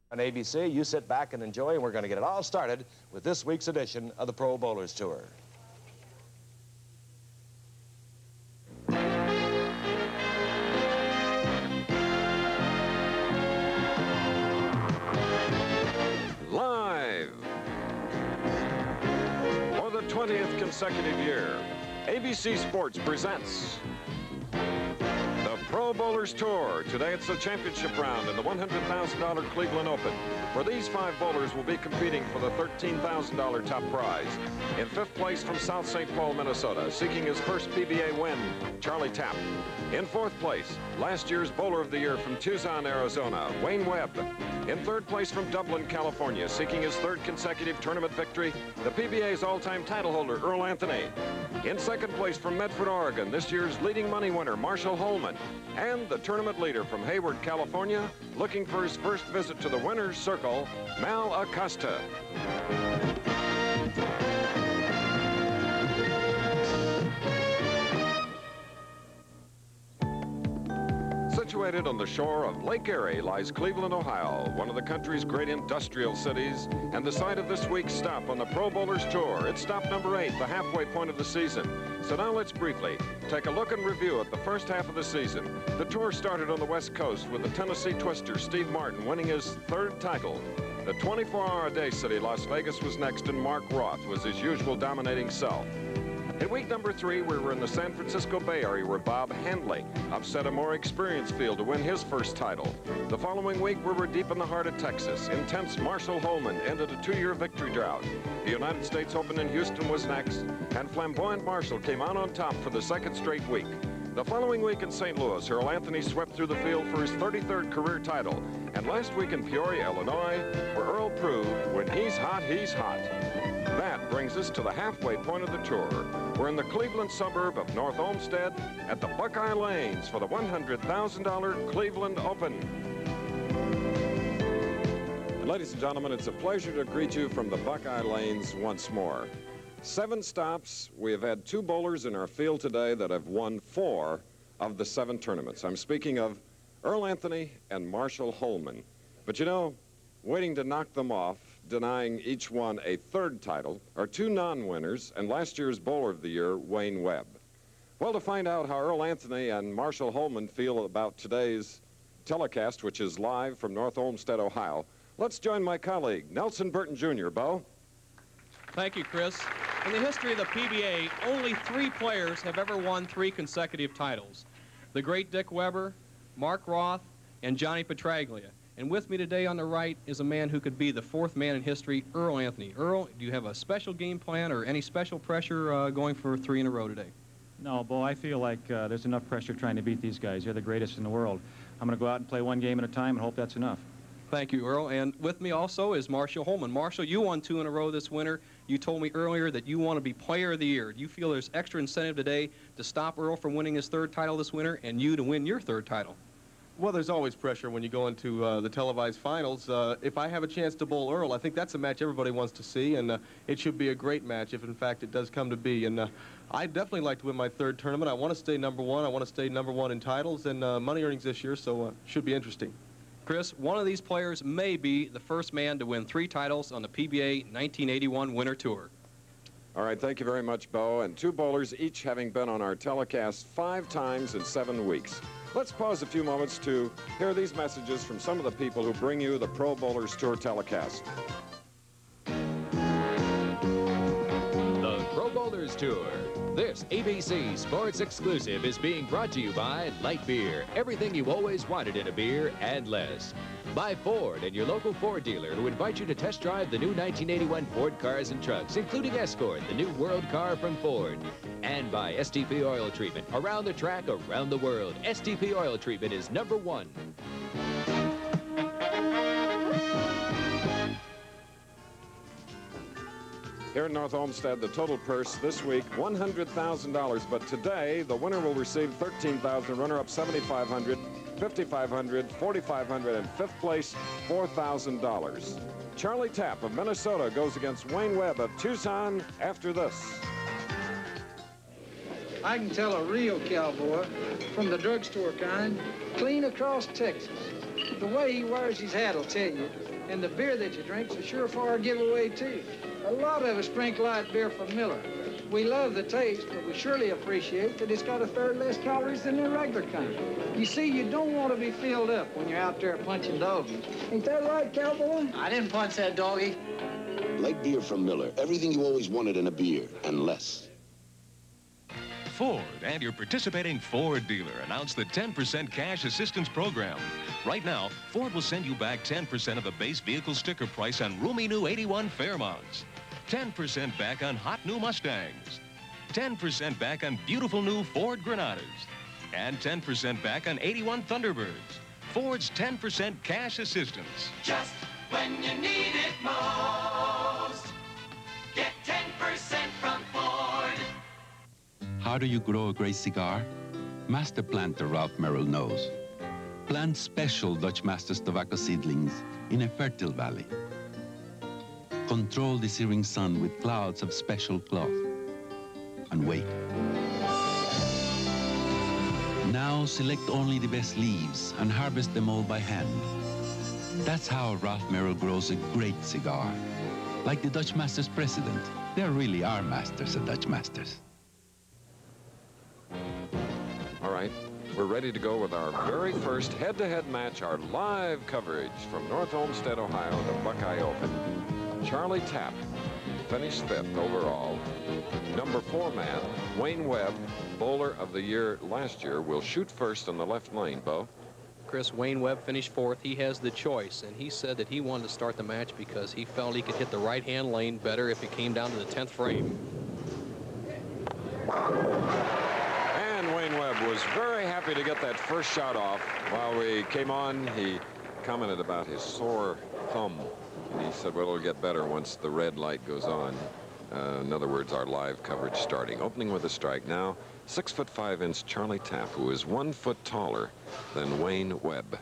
On ABC, you sit back and enjoy, and we're going to get it all started with this week's edition of the Pro Bowlers Tour. Live for the 20th consecutive year, ABC Sports presents the Pro Bowlers Tour. Today it's the championship round in the $100,000 Cleveland Open, where these 5 bowlers will be competing for the $13,000 top prize. In 5th place from South St. Paul, Minnesota, seeking his first PBA win, Charlie Tapp. In 4th place, last year's Bowler of the Year from Tucson, Arizona, Wayne Webb. In 3rd place from Dublin, California, seeking his 3rd consecutive tournament victory, the PBA's all-time title holder, Earl Anthony. In 2nd place from Medford, Oregon, this year's leading money winner, Marshall Holman. And the tournament leader from Hayward, California, looking for his first visit to the winner's circle, Mal Acosta. Situated on the shore of Lake Erie lies Cleveland, Ohio, one of the country's great industrial cities, and the site of this week's stop on the Pro Bowlers Tour. It's stop number 8, the halfway point of the season. So now let's briefly take a look and review at the first half of the season. The tour started on the West Coast with the Tennessee Twister, Steve Martin, winning his 3rd title. The 24-hour-a-day city, Las Vegas, was next, and Mark Roth was his usual dominating self. In week number 3, we were in the San Francisco Bay Area, where Bob Handley upset a more experienced field to win his first title. The following week, we were deep in the heart of Texas. Intense Marshall Holman ended a 2-year victory drought. The United States Open in Houston was next, and flamboyant Marshall came out on top for the 2nd straight week. The following week in St. Louis, Earl Anthony swept through the field for his 33rd career title. And last week in Peoria, Illinois, where Earl proved when he's hot, he's hot. That brings us to the halfway point of the tour. We're in the Cleveland suburb of North Olmsted at the Buckeye Lanes for the $100,000 Cleveland Open. And ladies and gentlemen, it's a pleasure to greet you from the Buckeye Lanes once more. 7 stops. We have had 2 bowlers in our field today that have won 4 of the 7 tournaments. I'm speaking of Earl Anthony and Marshall Holman. But you know, waiting to knock them off, denying each one a 3rd title, are 2 non-winners and last year's Bowler of the Year, Wayne Webb. Well, to find out how Earl Anthony and Marshall Holman feel about today's telecast, which is live from North Olmsted, Ohio, let's join my colleague, Nelson Burton Jr. Bo. Thank you, Chris. In the history of the PBA, only 3 players have ever won 3 consecutive titles. The great Dick Weber, Mark Roth, and Johnny Petraglia. And with me today on the right is a man who could be the 4th man in history, Earl Anthony. Earl, do you have a special game plan or any special pressure going for 3 in a row today? No, Bo, I feel like there's enough pressure trying to beat these guys. They're the greatest in the world. I'm going to go out and play 1 game at a time and hope that's enough. Thank you, Earl. And with me also is Marshall Holman. Marshall, you won 2 in a row this winter. You told me earlier that you want to be Player of the Year. Do you feel there's extra incentive today to stop Earl from winning his 3rd title this winter and you to win your 3rd title? Well, there's always pressure when you go into the televised finals. If I have a chance to bowl Earl, I think that's a match everybody wants to see, and it should be a great match if, in fact, it does come to be. And I'd definitely like to win my 3rd tournament. I want to stay number 1. I want to stay number 1 in titles and money earnings this year, so should be interesting. Chris, one of these players may be the first man to win 3 titles on the PBA 1981 Winter Tour. All right, thank you very much, Bo. And 2 bowlers, each having been on our telecast 5 times in 7 weeks. Let's pause a few moments to hear these messages from some of the people who bring you the Pro Bowlers Tour telecast. The Pro Bowlers Tour. This ABC Sports exclusive is being brought to you by Light Beer. Everything you always wanted in a beer and less. By Ford and your local Ford dealer, who invite you to test drive the new 1981 Ford cars and trucks, including Escort, the new world car from Ford. And by STP Oil Treatment. Around the track, around the world, STP Oil Treatment is #1. Here in North Olmsted, the total purse this week, $100,000. But today, the winner will receive $13,000, runner-up $7,500, $5,500, $4,500, and 5th place, $4,000. Charlie Tapp of Minnesota goes against Wayne Webb of Tucson after this. I can tell a real cowboy from the drugstore kind, clean across Texas. The way he wears his hat will tell you. And the beer that you drink's a surefire giveaway, too. A lot of us drink light beer from Miller. We love the taste, but we surely appreciate that it's got a third less calories than the regular kind. You see, you don't want to be filled up when you're out there punching doggies. Ain't that right, cowboy? I didn't punch that doggy. Light beer from Miller. Everything you always wanted in a beer, and less. Ford and your participating Ford dealer announced the 10% cash assistance program. Right now, Ford will send you back 10% of the base vehicle sticker price on roomy new 81 Fairmonts. 10% back on hot new Mustangs. 10% back on beautiful new Ford Granadas. And 10% back on 81 Thunderbirds. Ford's 10% cash assistance. Just when you need it most. Get 10% from Ford. How do you grow a great cigar? Master planter Ralph Merrill knows. Plant special Dutch Masters tobacco seedlings in a fertile valley. Control the searing sun with clouds of special cloth. And wait. Now select only the best leaves and harvest them all by hand. That's how Ralph Merrill grows a great cigar. Like the Dutch Masters president, there really are masters at Dutch Masters. All right, we're ready to go with our very first head-to-head match, our live coverage from North Olmsted, Ohio, the Buckeye Open. Charlie Tapp finished 5th overall. Number 4 man, Wayne Webb, bowler of the year last year, will shoot first in the left lane, Bo. Chris, Wayne Webb finished 4th. He has the choice, and he said that he wanted to start the match because he felt he could hit the right-hand lane better if it came down to the 10th frame. And Wayne Webb was very happy to get that first shot off. While we came on, he commented about his sore thumb. And he said, well, it'll get better once the red light goes on. In other words, our live coverage starting. Opening with a strike now, 6'5" Charlie Tapp, who is 1 foot taller than Wayne Webb.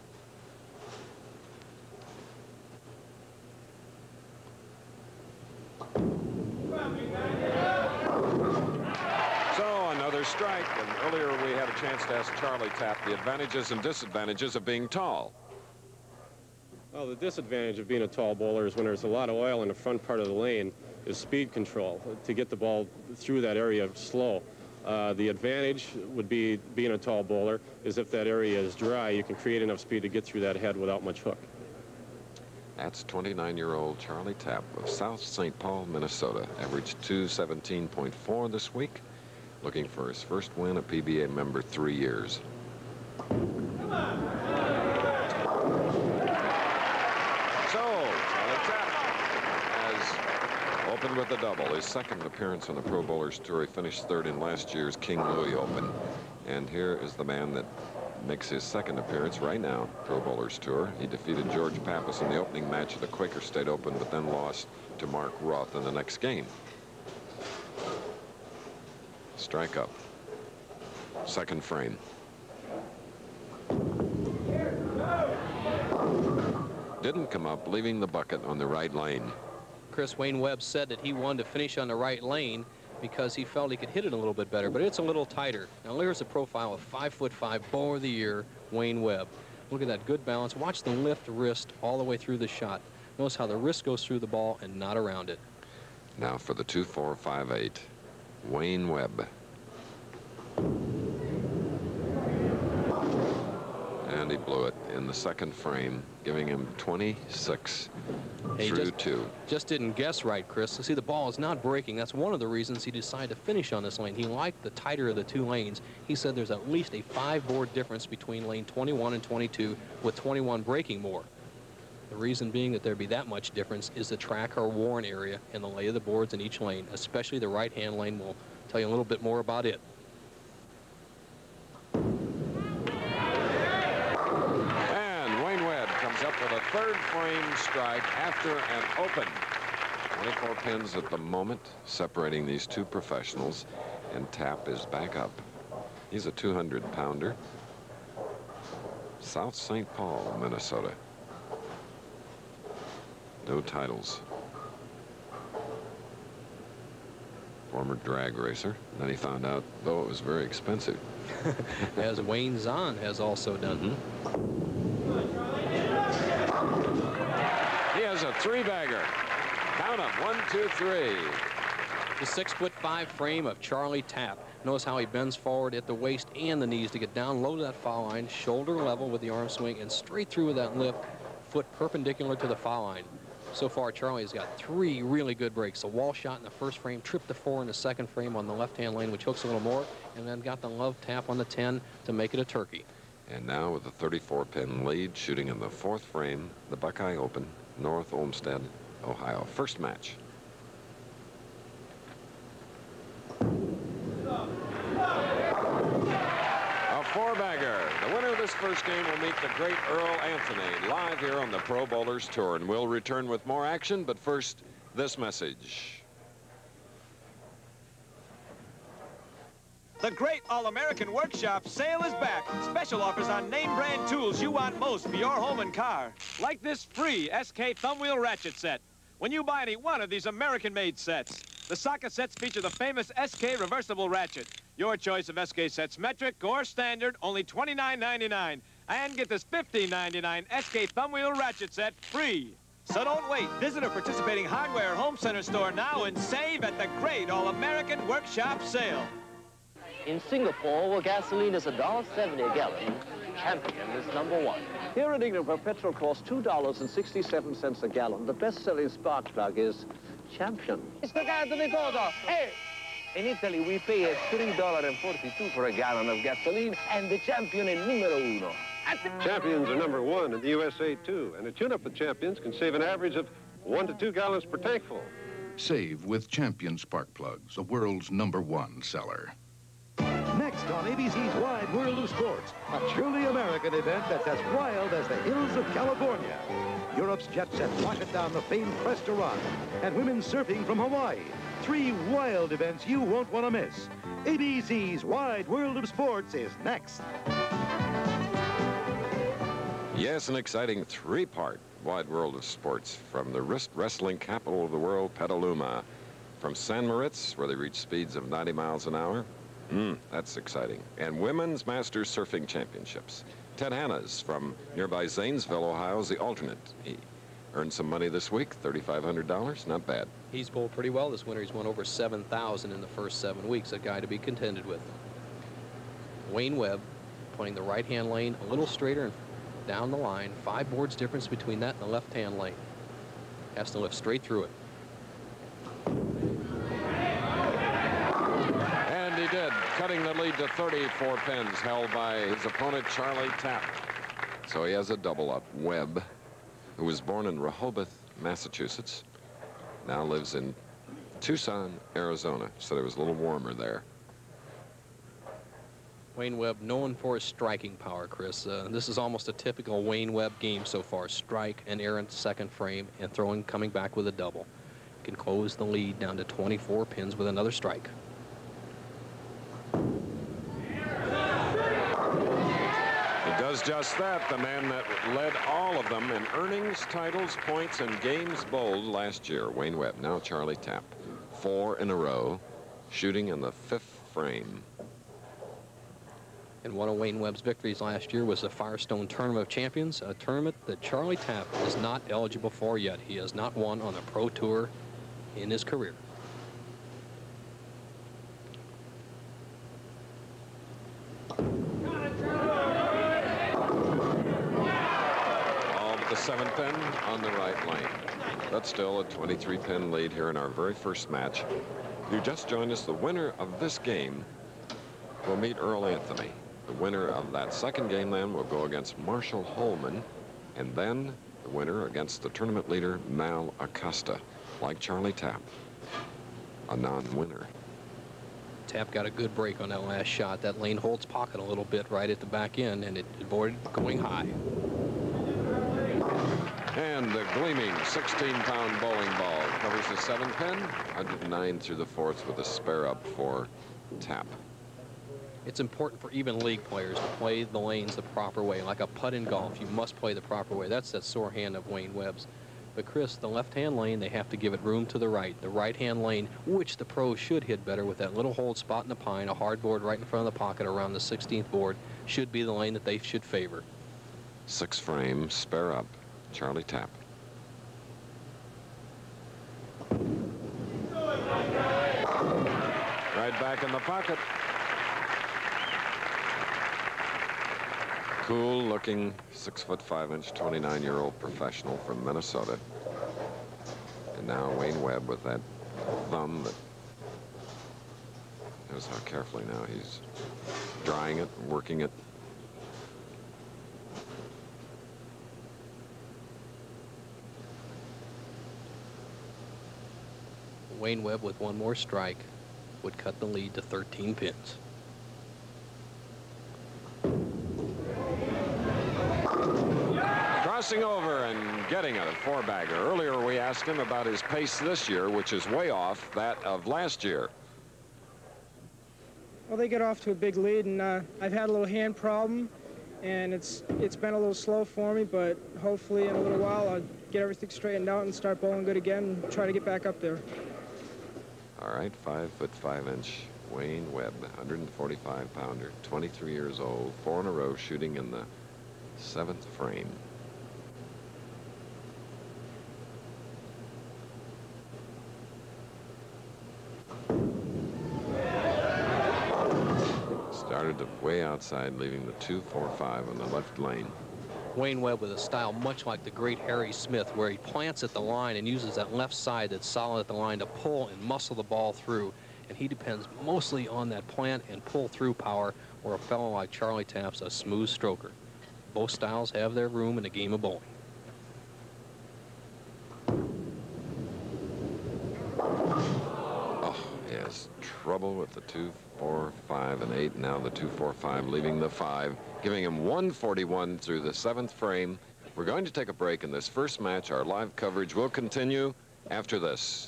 So another strike, and earlier we had a chance to ask Charlie Tapp the advantages and disadvantages of being tall. Well, the disadvantage of being a tall bowler is when there's a lot of oil in the front part of the lane is speed control, to get the ball through that area slow. The advantage would be being a tall bowler is if that area is dry, you can create enough speed to get through that head without much hook. That's 29-year-old Charlie Tapp of South St. Paul, Minnesota. Averaged 217.4 this week. Looking for his first win, a PBA member 3 years. Come on. So, Charlie Tapp has opened with a double. His second appearance on the Pro Bowlers Tour. He finished 3rd in last year's King Louis Open. And here is the man that makes his second appearance right now, Pro Bowlers Tour. He defeated George Pappas in the opening match of the Quaker State Open, but then lost to Mark Roth in the next game. Strike up. Second frame. Didn't come up, leaving the bucket on the right lane. Chris, Wayne Webb said that he wanted to finish on the right lane because he felt he could hit it a little bit better, but it's a little tighter. Now here's a profile of 5'5" bowler of the year, Wayne Webb. Look at that good balance. Watch the lift wrist all the way through the shot. Notice how the wrist goes through the ball and not around it. Now for the 2-4-5-8, Wayne Webb. And he blew it in the second frame, giving him 26 through 2. Just didn't guess right, Chris. See, the ball is not breaking. That's one of the reasons he decided to finish on this lane. He liked the tighter of the 2 lanes. He said there's at least a 5-board difference between lane 21 and 22, with 21 breaking more. The reason being that there'd be that much difference is the track or worn area and the lay of the boards in each lane, especially the right-hand lane. We'll tell you a little bit more about it. With a 3rd frame strike after an open. 24 pins at the moment separating these two professionals, and Tapp is back up. He's a 200-pounder. South St. Paul, Minnesota. No titles. Former drag racer. Then he found out, though, it was very expensive. As Wayne Zahn has also done. He has a three-bagger. Count them, 1, 2, 3. The 6'5" frame of Charlie Tapp. Notice how he bends forward at the waist and the knees to get down low to that foul line, shoulder level with the arm swing, and straight through with that lift, foot perpendicular to the foul line. So far, Charlie's got 3 really good breaks. A wall shot in the first frame, trip to 4 in the second frame on the left-hand lane, which hooks a little more, and then got the love tap on the 10 to make it a turkey. And now with a 34-pin lead, shooting in the 4th frame, the Buckeye Open, North Olmsted, Ohio. First match. A 4-bagger. The winner of this first game will meet the great Earl Anthony live here on the Pro Bowlers Tour, and we'll return with more action, but first, this message. The great All-American Workshop sale is back. Special offers on name-brand tools you want most for your home and car. Like this free SK thumb wheel ratchet set. When you buy any one of these American-made sets, the socket sets feature the famous SK reversible ratchet. Your choice of SK sets, metric or standard, only $29.99. And get this $15.99 SK thumb wheel ratchet set free. So don't wait. Visit a participating hardware home center store now and save at the great All-American Workshop sale. In Singapore, where gasoline is $1.70 a gallon, Champion is #1. Here in England, where petrol costs $2.67 a gallon, the best-selling spark plug is Champion. Hey! In Italy, we pay a $3.42 for a gallon of gasoline, and the Champion is #1. Champions are #1 in the USA, too, and a tune-up with Champions can save an average of 1 to 2 gallons per tankful. Save with Champion spark plugs, the world's #1 seller. Next on ABC's Wide World of Sports, a truly American event that's as wild as the hills of California. Europe's jet set rocket down the famed Cresta Run, and women surfing from Hawaii. 3 wild events you won't want to miss. ABC's Wide World of Sports is next. Yes, an exciting 3-part Wide World of Sports from the wrestling capital of the world, Petaluma. From San Moritz, where they reach speeds of 90 miles an hour. That's exciting. And Women's Masters Surfing Championships. Ted Hanna's from nearby Zanesville, Ohio, is the alternate. He earned some money this week, $3,500. Not bad. He's bowled pretty well this winter. He's won over 7,000 in the first 7 weeks. A guy to be contended with. Wayne Webb playing the right-hand lane a little straighter and down the line. 5 boards difference between that and the left-hand lane. Has to lift straight through it. He did, cutting the lead to 34 pins, held by his opponent, Charlie Tapp. So he has a double up. Webb, who was born in Rehoboth, Massachusetts, now lives in Tucson, Arizona. So it was a little warmer there. Wayne Webb, known for his striking power, Chris. This is almost a typical Wayne Webb game so far. Strike, an errant second frame, and throwing, coming back with a double. Can close the lead down to 24 pins with another strike. Does just that, the man that led all of them in earnings, titles, points, and games bowled last year, Wayne Webb. Now Charlie Tapp, 4 in a row, shooting in the 5th frame. And one of Wayne Webb's victories last year was the Firestone Tournament of Champions, a tournament that Charlie Tapp is not eligible for yet. He has not won on the Pro Tour in his career. The 7th pin on the right lane. But still a 23-pin lead here in our very first match. You just joined us. The winner of this game will meet Earl Anthony. The winner of that second game then will go against Marshall Holman. And then the winner against the tournament leader, Mal Acosta. Like Charlie Tapp, a non-winner. Tapp got a good break on that last shot. That lane holds pocket a little bit right at the back end, and it avoided going high. And the gleaming 16-pound bowling ball covers the 7th pin, 109 through the 4th with a spare up for Tapp. It's important for even league players to play the lanes the proper way. Like a putt in golf, you must play the proper way. That's that sore hand of Wayne Webb's. But Chris, the left-hand lane, they have to give it room to the right. The right-hand lane, which the pros should hit better with that little hold spot in the pine, a hard board right in front of the pocket around the 16th board, should be the lane that they should favor. 6th frame, spare up, Charlie Tapp. right back in the pocket. Cool-looking 6'5", 29-year-old professional from Minnesota. And now Wayne Webb with that thumb that... Notice how carefully now he's drying it and working it. Wayne Webb with one more strike would cut the lead to 13 pins. Crossing over and getting a four-bagger. Earlier we asked him about his pace this year, which is way off that of last year. Well, they get off to a big lead, and I've had a little hand problem, and it's been a little slow for me, but hopefully in a little while I'll get everything straightened out and start bowling good again and try to get back up there. All right, 5'5" Wayne Webb, 145-pounder, 23 years old, 4 in a row, shooting in the 7th frame. Started way outside, leaving the 2-4-5 on the left lane. Wayne Webb with a style much like the great Harry Smith, where he plants at the line and uses that left side that's solid at the line to pull and muscle the ball through. And he depends mostly on that plant and pull-through power, where a fellow like Charlie Tapp's a smooth stroker. Both styles have their room in the game of bowling. Oh, he has trouble with the 2, 4, 5, and 8. Now the 2, 4, 5, leaving the 5, giving him 141 through the 7th frame. We're going to take a break in this first match. Our live coverage will continue after this.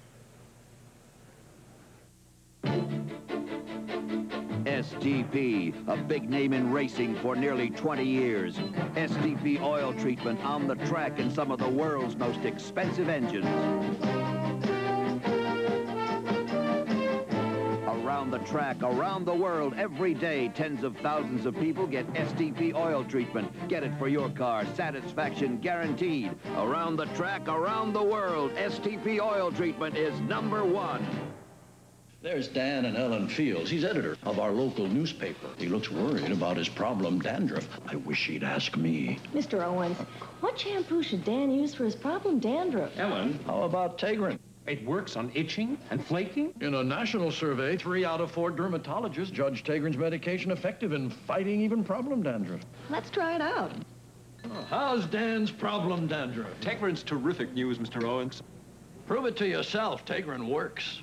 STP, a big name in racing for nearly 20 years. STP oil treatment on the track in some of the world's most expensive engines. Around the track, around the world, every day, tens of thousands of people get STP oil treatment. Get it for your car, satisfaction guaranteed. Around the track, around the world, STP oil treatment is #1. There's Dan and Ellen Fields. He's editor of our local newspaper. He looks worried about his problem dandruff. I wish he'd ask me. Mr. Owens, what shampoo should Dan use for his problem dandruff? Ellen, how about Tegrin? It works on itching and flaking? In a national survey, 3 out of 4 dermatologists judge Tegrin's medication effective in fighting even problem dandruff. Let's try it out. How's Dan's problem dandruff? Tegrin's terrific news, Mr. Owens. Prove it to yourself. Tegrin works.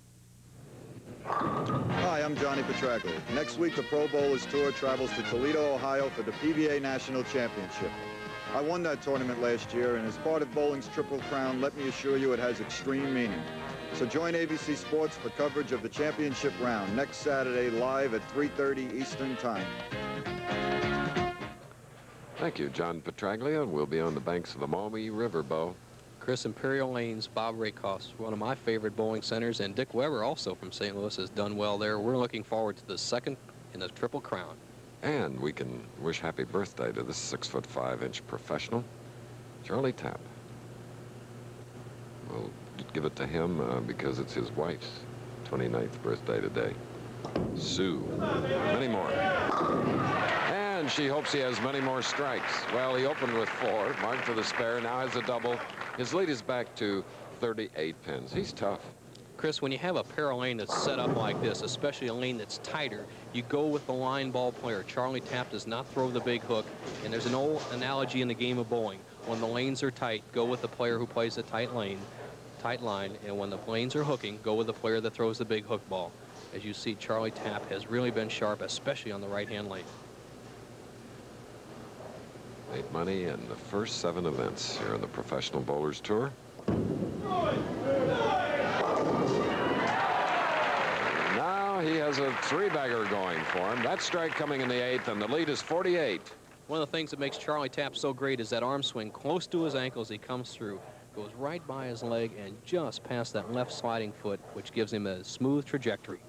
Hi, I'm Johnny Petraglia. Next week, the Pro Bowlers Tour travels to Toledo, Ohio for the PBA National Championship. I won that tournament last year, and as part of bowling's Triple Crown, let me assure you it has extreme meaning. So join ABC Sports for coverage of the championship round next Saturday, live at 3:30 Eastern Time. Thank you, John Petraglia. We'll be on the banks of the Maumee River, Bo. Chris, Imperial Lanes, Bob Rakoff's one of my favorite bowling centers, and Dick Weber, also from St. Louis, has done well there. We're looking forward to the second in the Triple Crown. And we can wish happy birthday to this 6'5" professional, Charlie Tapp. We'll give it to him because it's his wife's 29th birthday today. Sue. Many more. And she hopes he has many more strikes. Well, he opened with 4, marked for the spare, now has a double. His lead is back to 38 pins. He's tough. Chris, when you have a pair of lane that's set up like this, especially a lane that's tighter, you go with the line ball player. Charlie Tapp does not throw the big hook, and there's an old analogy in the game of bowling. When the lanes are tight, go with the player who plays the tight line, and when the lanes are hooking, go with the player that throws the big hook ball. As you see, Charlie Tapp has really been sharp, especially on the right-hand lane. Made money in the first 7 events here on the Professional Bowlers Tour. Now he has a 3-bagger going for him. That strike coming in the 8th, and the lead is 48. One of the things that makes Charlie Tapp so great is that arm swing close to his ankle as he comes through. Goes right by his leg and just past that left sliding foot, which gives him a smooth trajectory.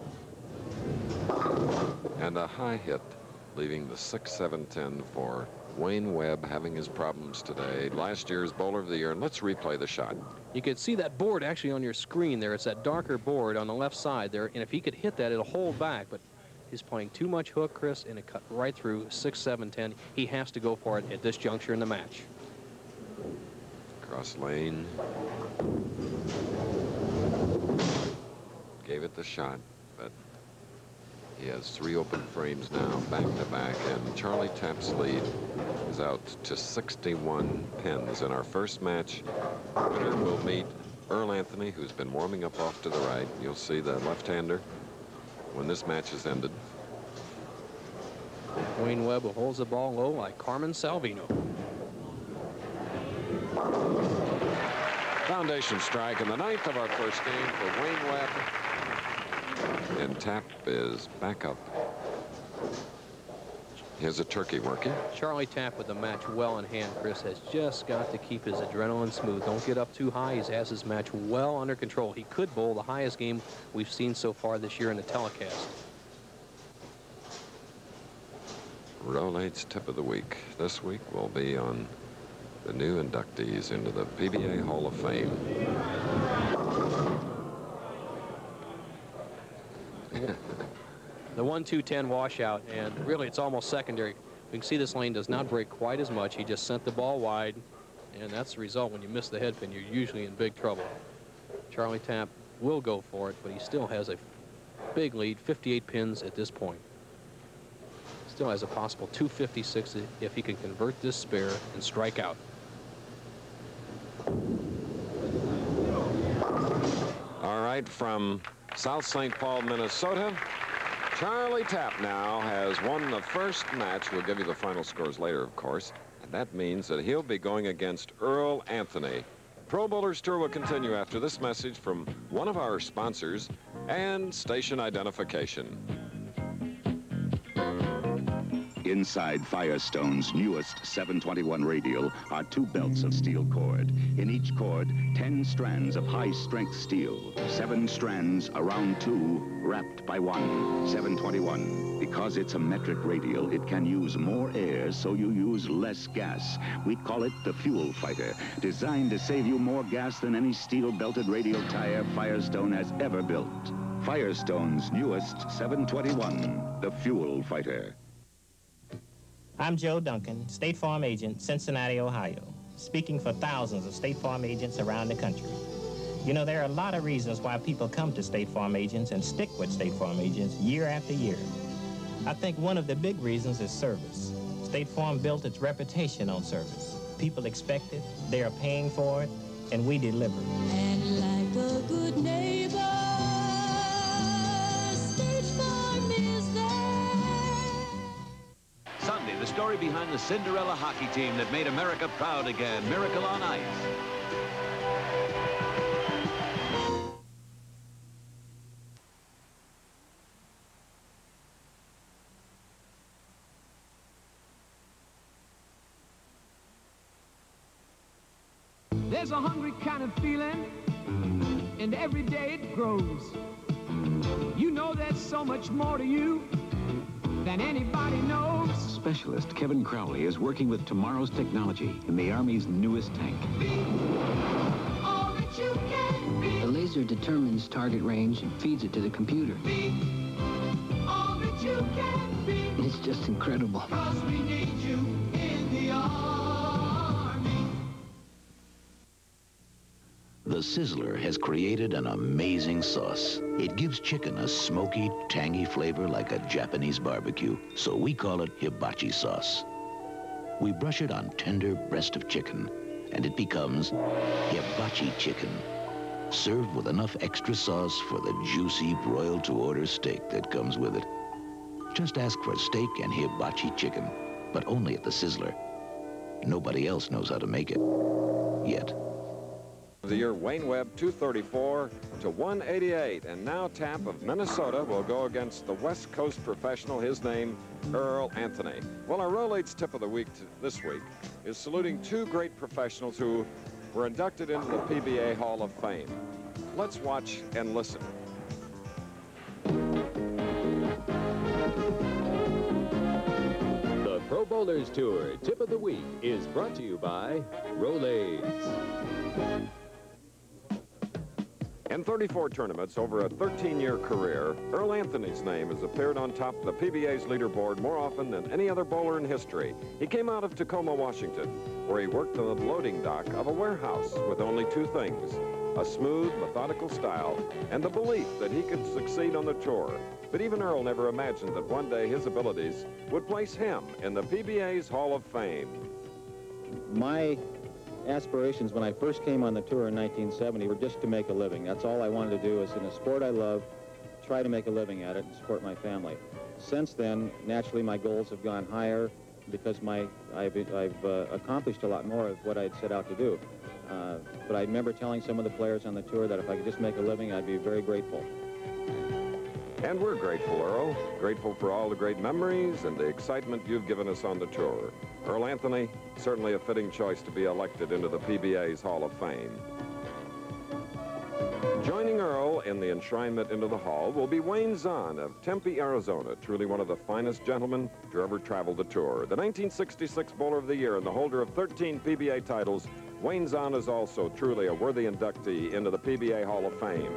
And a high hit, leaving the 6, 7, 10 for Wayne Webb having his problems today. Last year's Bowler of the Year, and let's replay the shot. You can see that board actually on your screen there. It's that darker board on the left side there, and if he could hit that, it'll hold back, but he's playing too much hook, Chris, and it cut right through 6, 7, 10. He has to go for it at this juncture in the match. Cross lane. Gave it the shot, but he has 3 open frames now, back to back, and Charlie Tapp's lead is out to 61 pins. In our first match, winner will meet Earl Anthony, who's been warming up off to the right. You'll see the left-hander when this match is ended. Wayne Webb holds the ball low like Carmen Salvino. Foundation strike in the 9th of our first game for Wayne Webb. And Tapp is back up. Here's a turkey working. Charlie Tapp with the match well in hand, Chris, has just got to keep his adrenaline smooth. Don't get up too high. He has his match well under control. He could bowl the highest game we've seen so far this year in the telecast. Rollade's tip of the week this week will be on the new inductees into the PBA Hall of Fame. The 1-2-10 washout, and really it's almost secondary. You can see this lane does not break quite as much. He just sent the ball wide, and that's the result. When you miss the head pin, you're usually in big trouble. Charlie Tapp will go for it, but he still has a big lead, 58 pins at this point. Still has a possible 256 if he can convert this spare and strike out. All right, from South St. Paul, Minnesota, Charlie Tapp now has won the first match. We'll give you the final scores later, of course. And that means that he'll be going against Earl Anthony. Pro Bowlers Tour will continue after this message from one of our sponsors and station identification. Inside Firestone's newest 721 radial are 2 belts of steel cord. In each cord, 10 strands of high-strength steel. 7 strands around 2, wrapped by 1. 721. Because it's a metric radial, it can use more air, so you use less gas. We call it the Fuel Fighter, designed to save you more gas than any steel-belted radial tire Firestone has ever built. Firestone's newest 721, the Fuel Fighter. I'm Joe Duncan, State Farm agent, Cincinnati, Ohio, speaking for thousands of State Farm agents around the country. You know, there are a lot of reasons why people come to State Farm agents and stick with State Farm agents year after year. I think one of the big reasons is service. State Farm built its reputation on service. People expect it, they are paying for it, and we deliver. And like a good neighbor, State Farm is there. Sunday, the story behind the Cinderella hockey team that made America proud again, Miracle on Ice. There's a hungry kind of feeling, and every day it grows. You know there's so much more to you than anybody knows. Specialist Kevin Crowley is working with tomorrow's technology in the Army's newest tank. All that you can be. The laser determines target range and feeds it to the computer. All that you can be. It's just incredible. 'Cause we need you in the Army. The Sizzler has created an amazing sauce. It gives chicken a smoky, tangy flavor like a Japanese barbecue, so we call it hibachi sauce. We brush it on tender breast of chicken, and it becomes hibachi chicken, served with enough extra sauce for the juicy broiled-to-order steak that comes with it. Just ask for steak and hibachi chicken, but only at the Sizzler. Nobody else knows how to make it, yet. The year Wayne Webb 234 to 188, and now Tapp of Minnesota will go against the West Coast professional, his name Earl Anthony. Well, our Rollade's tip of the week this week is saluting 2 great professionals who were inducted into the PBA Hall of Fame. Let's watch and listen. The Pro Bowlers Tour Tip of the Week is brought to you by Rolaids. In 34 tournaments over a 13-year career, Earl Anthony's name has appeared on top of the PBA's leaderboard more often than any other bowler in history. He came out of Tacoma, Washington, where he worked on the loading dock of a warehouse with only two things: a smooth, methodical style and the belief that he could succeed on the tour. But even Earl never imagined that one day his abilities would place him in the PBA's Hall of Fame. My aspirations when I first came on the tour in 1970 were just to make a living. That's all I wanted to do, is in a sport I love, try to make a living at it and support my family. Since then, naturally, my goals have gone higher because I've accomplished a lot more of what I'd set out to do. But I remember telling some of the players on the tour that if I could just make a living, I'd be very grateful. And we're grateful, Earl. Grateful for all the great memories and the excitement you've given us on the tour. Earl Anthony, certainly a fitting choice to be elected into the PBA's Hall of Fame. Joining Earl in the enshrinement into the Hall will be Wayne Zahn of Tempe, Arizona, truly one of the finest gentlemen to ever travel the tour. The 1966 Bowler of the Year and the holder of 13 PBA titles, Wayne Zahn is also truly a worthy inductee into the PBA Hall of Fame.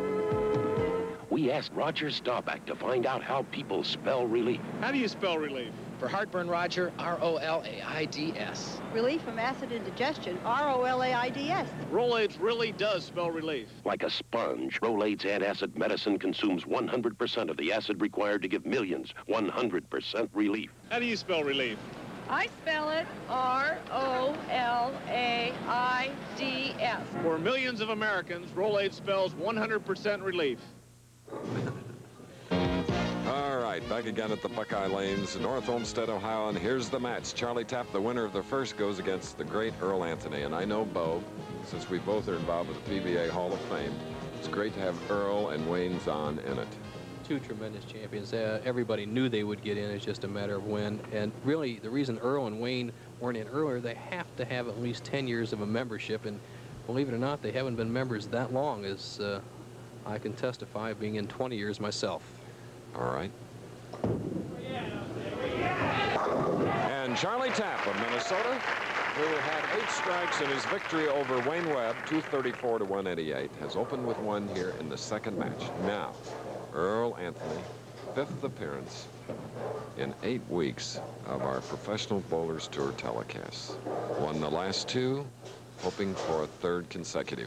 We asked Roger Staubach to find out how people spell relief. How do you spell relief? For heartburn, Roger, R-O-L-A-I-D-S. Relief from acid indigestion, R-O-L-A-I-D-S. Rolaids really does spell relief. Like a sponge, Rolaids antacid medicine consumes 100% of the acid required to give millions 100% relief. How do you spell relief? I spell it R-O-L-A-I-D-S. For millions of Americans, Rolaids spells 100% relief. All right, back again at the Buckeye Lanes, North Olmsted, Ohio, and here's the match. Charlie Tapp, the winner of the first, goes against the great Earl Anthony. And I know, Bo, since we both are involved with the PBA Hall of Fame, it's great to have Earl and Wayne Zahn in it. Two tremendous champions. Everybody knew they would get in. It's just a matter of when. And really, the reason Earl and Wayne weren't in earlier, they have to have at least 10 years of a membership. And believe it or not, they haven't been members that long, as I can testify, being in 20 years myself. All right. And Charlie Tapp of Minnesota, who had 8 strikes in his victory over Wayne Webb, 234 to 188, has opened with one here in the second match. Now, Earl Anthony, 5th appearance in 8 weeks of our Professional Bowlers Tour telecasts. Won the last 2, hoping for a 3rd consecutive.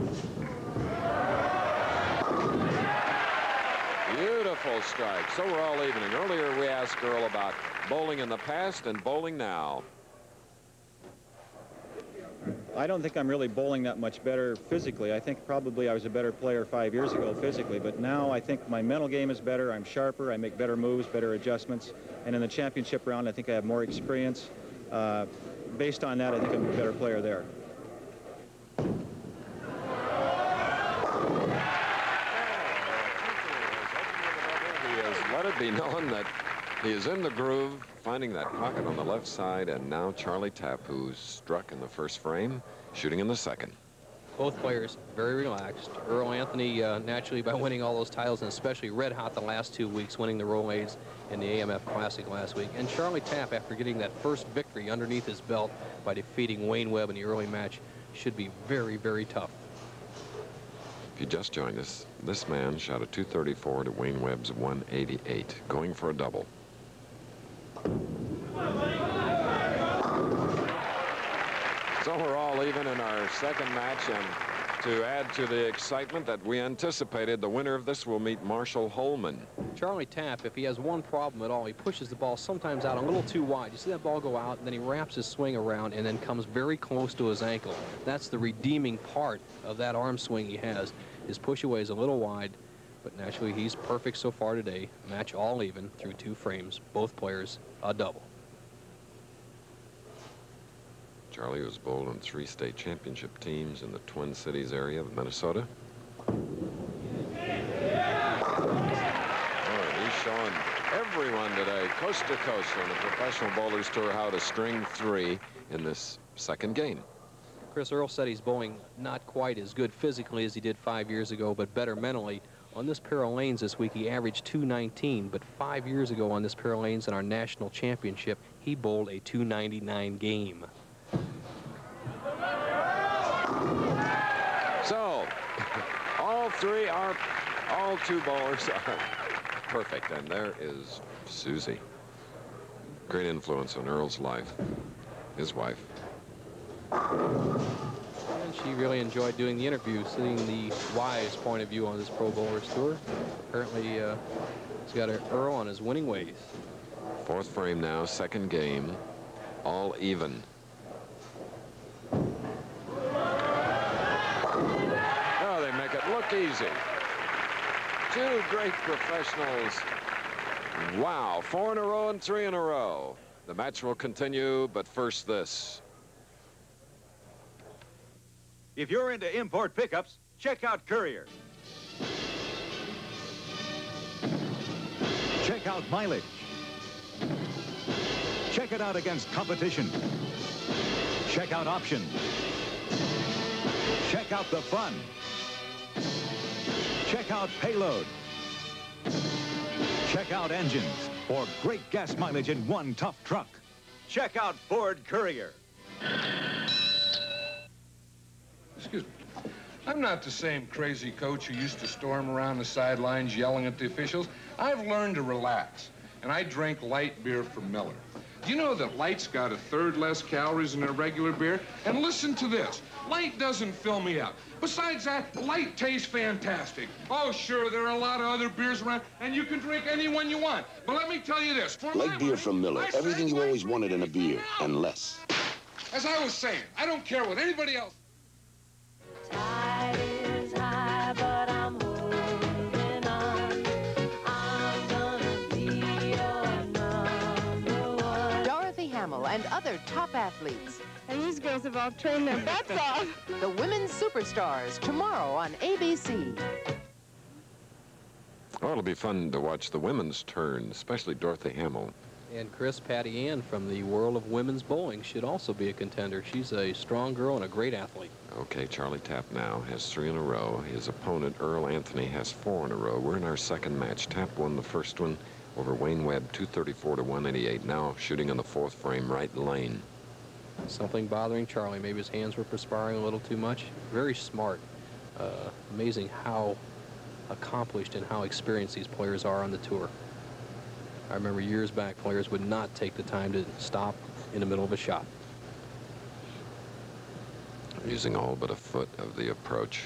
Beautiful strike. So we're all evening. Earlier we asked Earl about bowling in the past and bowling now. I don't think I'm really bowling that much better physically. I think probably I was a better player 5 years ago physically, but now I think my mental game is better. I'm sharper. I make better moves, better adjustments. And in the championship round, I think I have more experience. Based on that, I think I'm a better player there. Let it be known that he is in the groove, finding that pocket on the left side, and now Charlie Tapp, who's struck in the first frame, shooting in the second. Both players very relaxed. Earl Anthony, naturally, by winning all those titles, and especially red hot the last 2 weeks, winning the Rolaids in the AMF Classic last week. And Charlie Tapp, after getting that first victory underneath his belt by defeating Wayne Webb in the early match, should be very, very tough. If you just joined us, this man shot a 234 to Wayne Webb's 188, going for a double. So we're all even in our second match, and to add to the excitement that we anticipated, the winner of this will meet Marshall Holman. Charlie Tapp, if he has one problem at all, he pushes the ball sometimes out a little too wide. You see that ball go out, and then he wraps his swing around and then comes very close to his ankle. That's the redeeming part of that arm swing he has. His push away is a little wide, but naturally he's perfect so far today. Match all even through 2 frames. Both players a double. Charlie was bowled on 3 state championship teams in the Twin Cities area of Minnesota. Oh, he's showing everyone today, coast to coast on the Professional Bowlers Tour, how to string 3 in this second game. Chris, Earl said he's bowling not quite as good physically as he did 5 years ago, but better mentally. On this pair of lanes this week, he averaged 219, but 5 years ago on this pair of lanes in our national championship, he bowled a 299 game. So, all two bowlers are perfect, and there is Susie. Great influence on Earl's life, his wife. And she really enjoyed doing the interview, seeing the wise point of view on this Pro Bowlers Tour. Apparently, he's got Earl on his winning ways. Fourth frame now, second game, all even. Oh, they make it look easy. Two great professionals. Wow, 4 in a row and 3 in a row. The match will continue, but first this. If you're into import pickups, check out Courier. Check out mileage. Check it out against competition. Check out options. Check out the fun. Check out payload. Check out engines for great gas mileage in one tough truck. Check out Ford Courier. Excuse me. I'm not the same crazy coach who used to storm around the sidelines yelling at the officials. I've learned to relax, and I drink light beer from Miller. Do you know that light's got 1/3 less calories than a regular beer? And listen to this. Light doesn't fill me up. Besides that, light tastes fantastic. Oh, sure, there are a lot of other beers around, and you can drink any one you want. But let me tell you this. Light beer from Miller. Everything you always wanted in a beer, and less. As I was saying, I don't care what anybody else... Tide is high, but I'm holding on. I'm gonna be your number one. Dorothy Hamill and other top athletes. And these girls have all trained their butts off. The Women's Superstars, tomorrow on ABC. Well, it'll be fun to watch the women's turn, especially Dorothy Hamill. And Chris, Patty Ann from the world of women's bowling should also be a contender. She's a strong girl and a great athlete. Okay, Charlie Tapp now has 3 in a row. His opponent, Earl Anthony, has 4 in a row. We're in our second match. Tapp won the first one over Wayne Webb, 234 to 188. Now shooting on the 4th frame, right lane. Something bothering Charlie. Maybe his hands were perspiring a little too much. Very smart. Amazing how accomplished and how experienced these players are on the tour. I remember years back, players would not take the time to stop in the middle of a shot. Using all but a foot of the approach.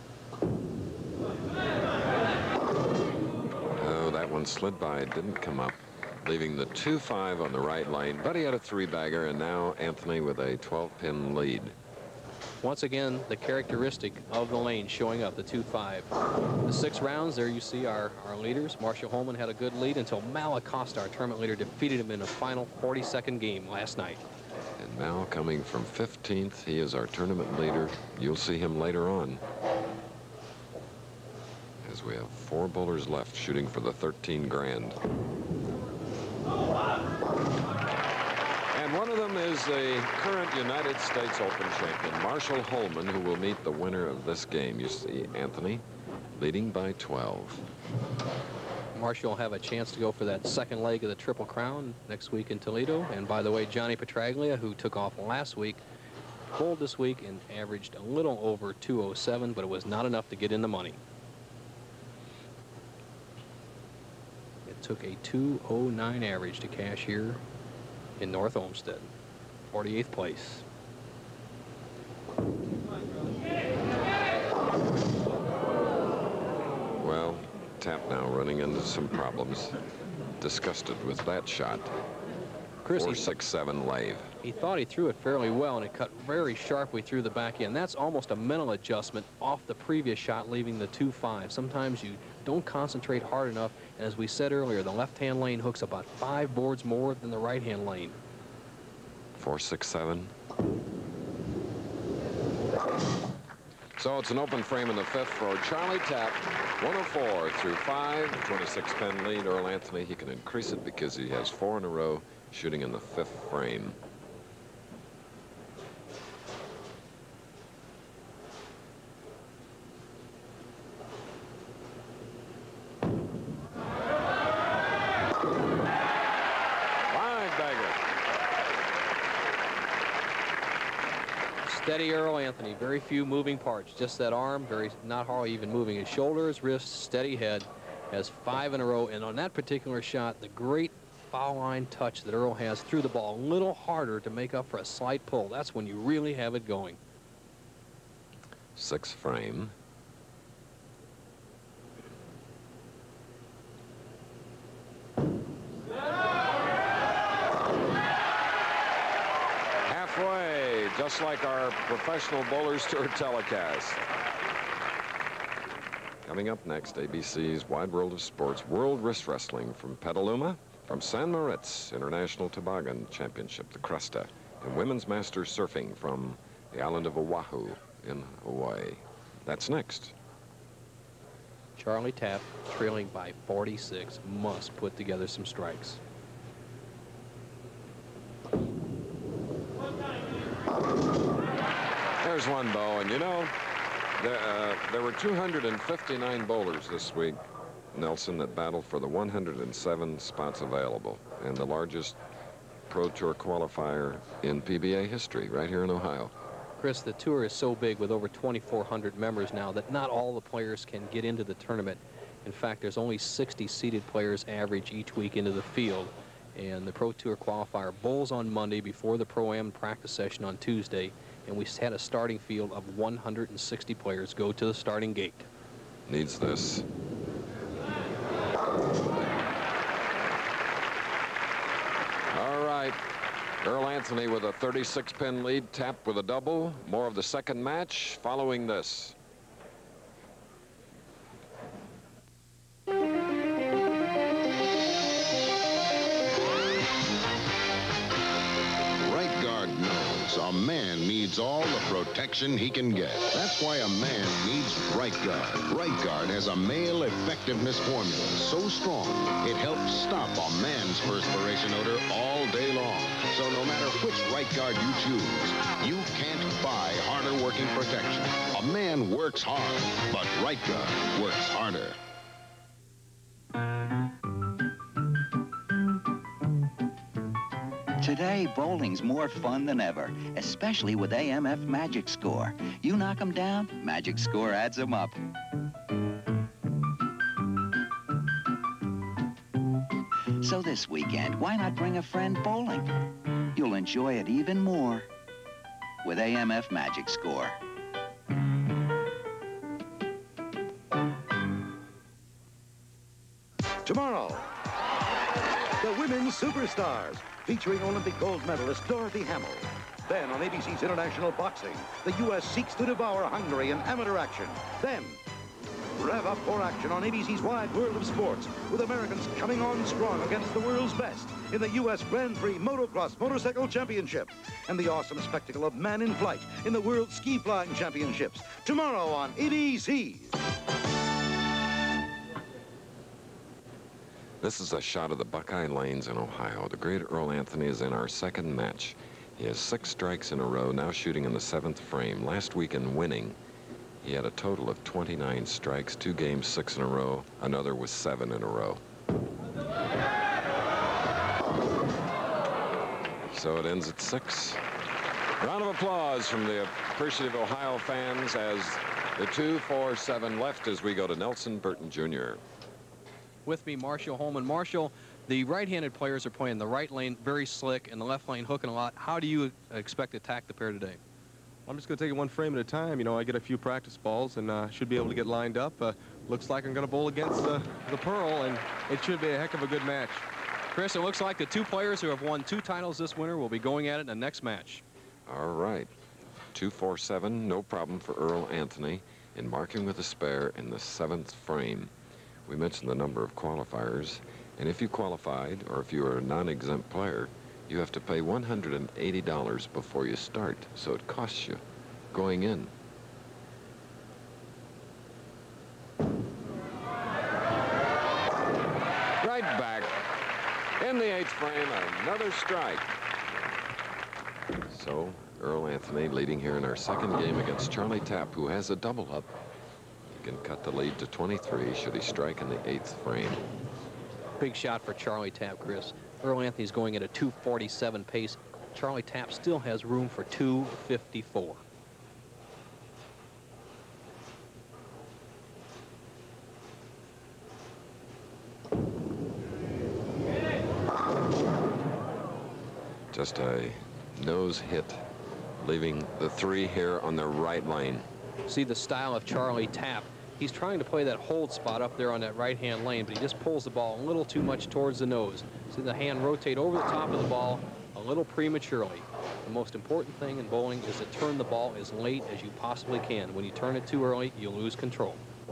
Oh, that one slid by, didn't come up, leaving the 2-5 on the right lane. But he had a 3-bagger, and now Anthony with a 12-pin lead. Once again, the characteristic of the lane showing up, the 2-5. The 6 rounds, there you see our leaders. Marshall Holman had a good lead until Mal Acosta, our tournament leader, defeated him in a final 40-second game last night. And Mal coming from 15th. He is our tournament leader. You'll see him later on. As we have 4 bowlers left shooting for the 13 grand. And one of them is the current United States Open champion, Marshall Holman, who will meet the winner of this game. You see Anthony leading by 12. Marshall will have a chance to go for that second leg of the Triple Crown next week in Toledo. And by the way, Johnny Petraglia, who took off last week, bowled this week and averaged a little over 207, but it was not enough to get in the money. It took a 209 average to cash here in North Olmsted, 48th place. Well, Tapp now running into some problems. Disgusted with that shot. Chris, 4-6-7 lave. He thought he threw it fairly well, and it cut very sharply through the back end. That's almost a mental adjustment off the previous shot, leaving the 2-5. Sometimes you don't concentrate hard enough, and as we said earlier, the left-hand lane hooks about 5 boards more than the right-hand lane. 4-6-7. So it's an open frame in the 5th for Charlie Tapp. 104 through 5, 26-pin lead. Earl Anthony, he can increase it because he has 4 in a row shooting in the 5th frame. Steady Earl Anthony. Very few moving parts. Just that arm, not hardly even moving. His shoulders, wrists, steady head. Has 5 in a row. And on that particular shot, the great foul line touch that Earl has through the ball, a little harder to make up for a slight pull. That's when you really have it going. 6th frame. Halfway, just like our Professional Bowlers Tour telecast. Coming up next, ABC's Wide World of Sports, World Wrist Wrestling from Petaluma, from San Moritz International Toboggan Championship, the Cresta, and Women's Masters Surfing from the island of Oahu in Hawaii. That's next. Charlie Tapp, trailing by 46, must put together some strikes. There's one, Bo, and you know, there were 259 bowlers this week, Nelson, that battled for the 107 spots available, and the largest Pro Tour qualifier in PBA history, right here in Ohio. Chris, the tour is so big with over 2,400 members now that not all the players can get into the tournament. In fact, there's only 60 seeded players average each week into the field. And the Pro Tour qualifier bowls on Monday before the Pro-Am practice session on Tuesday. And we had a starting field of 160 players go to the starting gate. Needs this. All right. Earl Anthony with a 36-pin lead, Tapp with a double. More of the second match following this. Right guard knows a man needs all the protection he can get. That's why a man needs Right Guard. Right Guard has a male effectiveness formula so strong it helps stop a man's perspiration odor all day long. So no matter which Right Guard you choose, you can't buy harder working protection. A man works hard, but Right Guard works harder. Today, bowling's more fun than ever, especially with AMF Magic Score. You knock them down, Magic Score adds them up. So this weekend, why not bring a friend bowling? You'll enjoy it even more with AMF Magic Score. Tomorrow, the Women's Superstars, featuring Olympic gold medalist Dorothy Hamill. Then on ABC's International Boxing, the U.S. seeks to devour Hungary in amateur action. Then, rev up for action on ABC's Wide World of Sports, with Americans coming on strong against the world's best in the U.S. Grand Prix Motocross Motorcycle Championship, and the awesome spectacle of Man in Flight in the World Ski Flying Championships. Tomorrow on ABC. This is a shot of the Buckeye Lanes in Ohio. The great Earl Anthony is in our second match. He has 6 strikes in a row, now shooting in the 7th frame. Last week in winning, he had a total of 29 strikes, 2 games, 6 in a row. Another was 7 in a row. So it ends at 6. Round of applause from the appreciative Ohio fans as the 2-4-7 left as we go to Nelson Burton Jr. With me, Marshall Holman. Marshall, the right-handed players are playing the right lane very slick and the left lane hooking a lot. How do you expect to attack the pair today? I'm just going to take it one frame at a time. You know, I get a few practice balls and should be able to get lined up. Looks like I'm going to bowl against the Pearl, and it should be a heck of a good match. Chris, it looks like the 2 players who have won 2 titles this winter will be going at it in the next match. All right. 2-4-7, no problem for Earl Anthony in marking with a spare in the 7th frame. We mentioned the number of qualifiers, and if you qualified or if you are a non-exempt player, you have to pay $180 before you start, so it costs you going in. Right back in the 8th frame, another strike. So Earl Anthony leading here in our second game against Charlie Tapp, who has a double up. He can cut the lead to 23 should he strike in the 8th frame. Big shot for Charlie Tapp, Chris. Earl Anthony's going at a 2:47 pace. Charlie Tapp still has room for 2:54. just a nose hit, leaving the 3 here on the right lane. See the style of Charlie Tapp. He's trying to play that hold spot up there on that right-hand lane, but he just pulls the ball a little too much towards the nose. See the hand rotate over the top of the ball a little prematurely. The most important thing in bowling is to turn the ball as late as you possibly can. When you turn it too early, you lose control.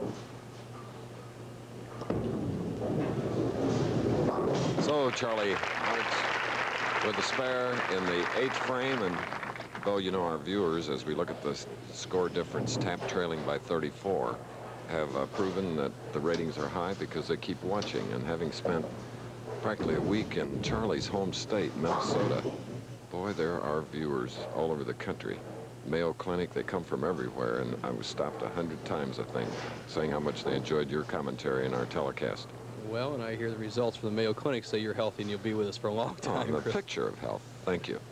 So Charlie out with the spare in the 8th frame, and though you know our viewers, as we look at the score difference, Tapp trailing by 34, have proven that the ratings are high because they keep watching. And having spent practically a week in Charlie's home state, Minnesota, boy, there are viewers all over the country. Mayo Clinic, they come from everywhere, and I was stopped 100 times, I think, saying how much they enjoyed your commentary and our telecast. Well, and I hear the results from the Mayo Clinic say you're healthy and you'll be with us for a long time. Oh, the picture of health. Thank you.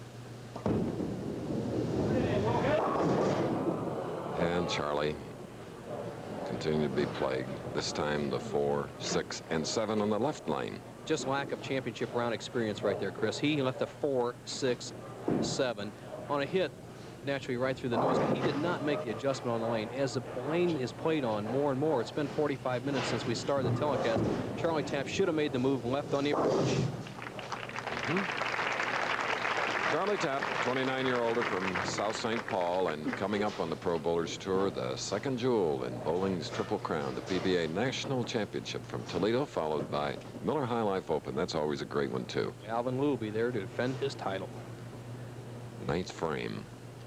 And Charlie continued to be plagued. This time the 4, 6, and 7 on the left lane. Just lack of championship round experience right there, Chris. He left a 4, 6, 7 on a hit naturally right through the nose. He did not make the adjustment on the lane. As the lane is played on more and more, it's been 45 minutes since we started the telecast. Charlie Tapp should have made the move left on the approach. Charlie Tapp, 29-year-older from South St. Paul, and coming up on the Pro Bowlers Tour, the second jewel in bowling's Triple Crown, the PBA National Championship from Toledo, followed by Miller High Life Open. That's always a great one, too. Alvin Liu will be there to defend his title. 9th frame.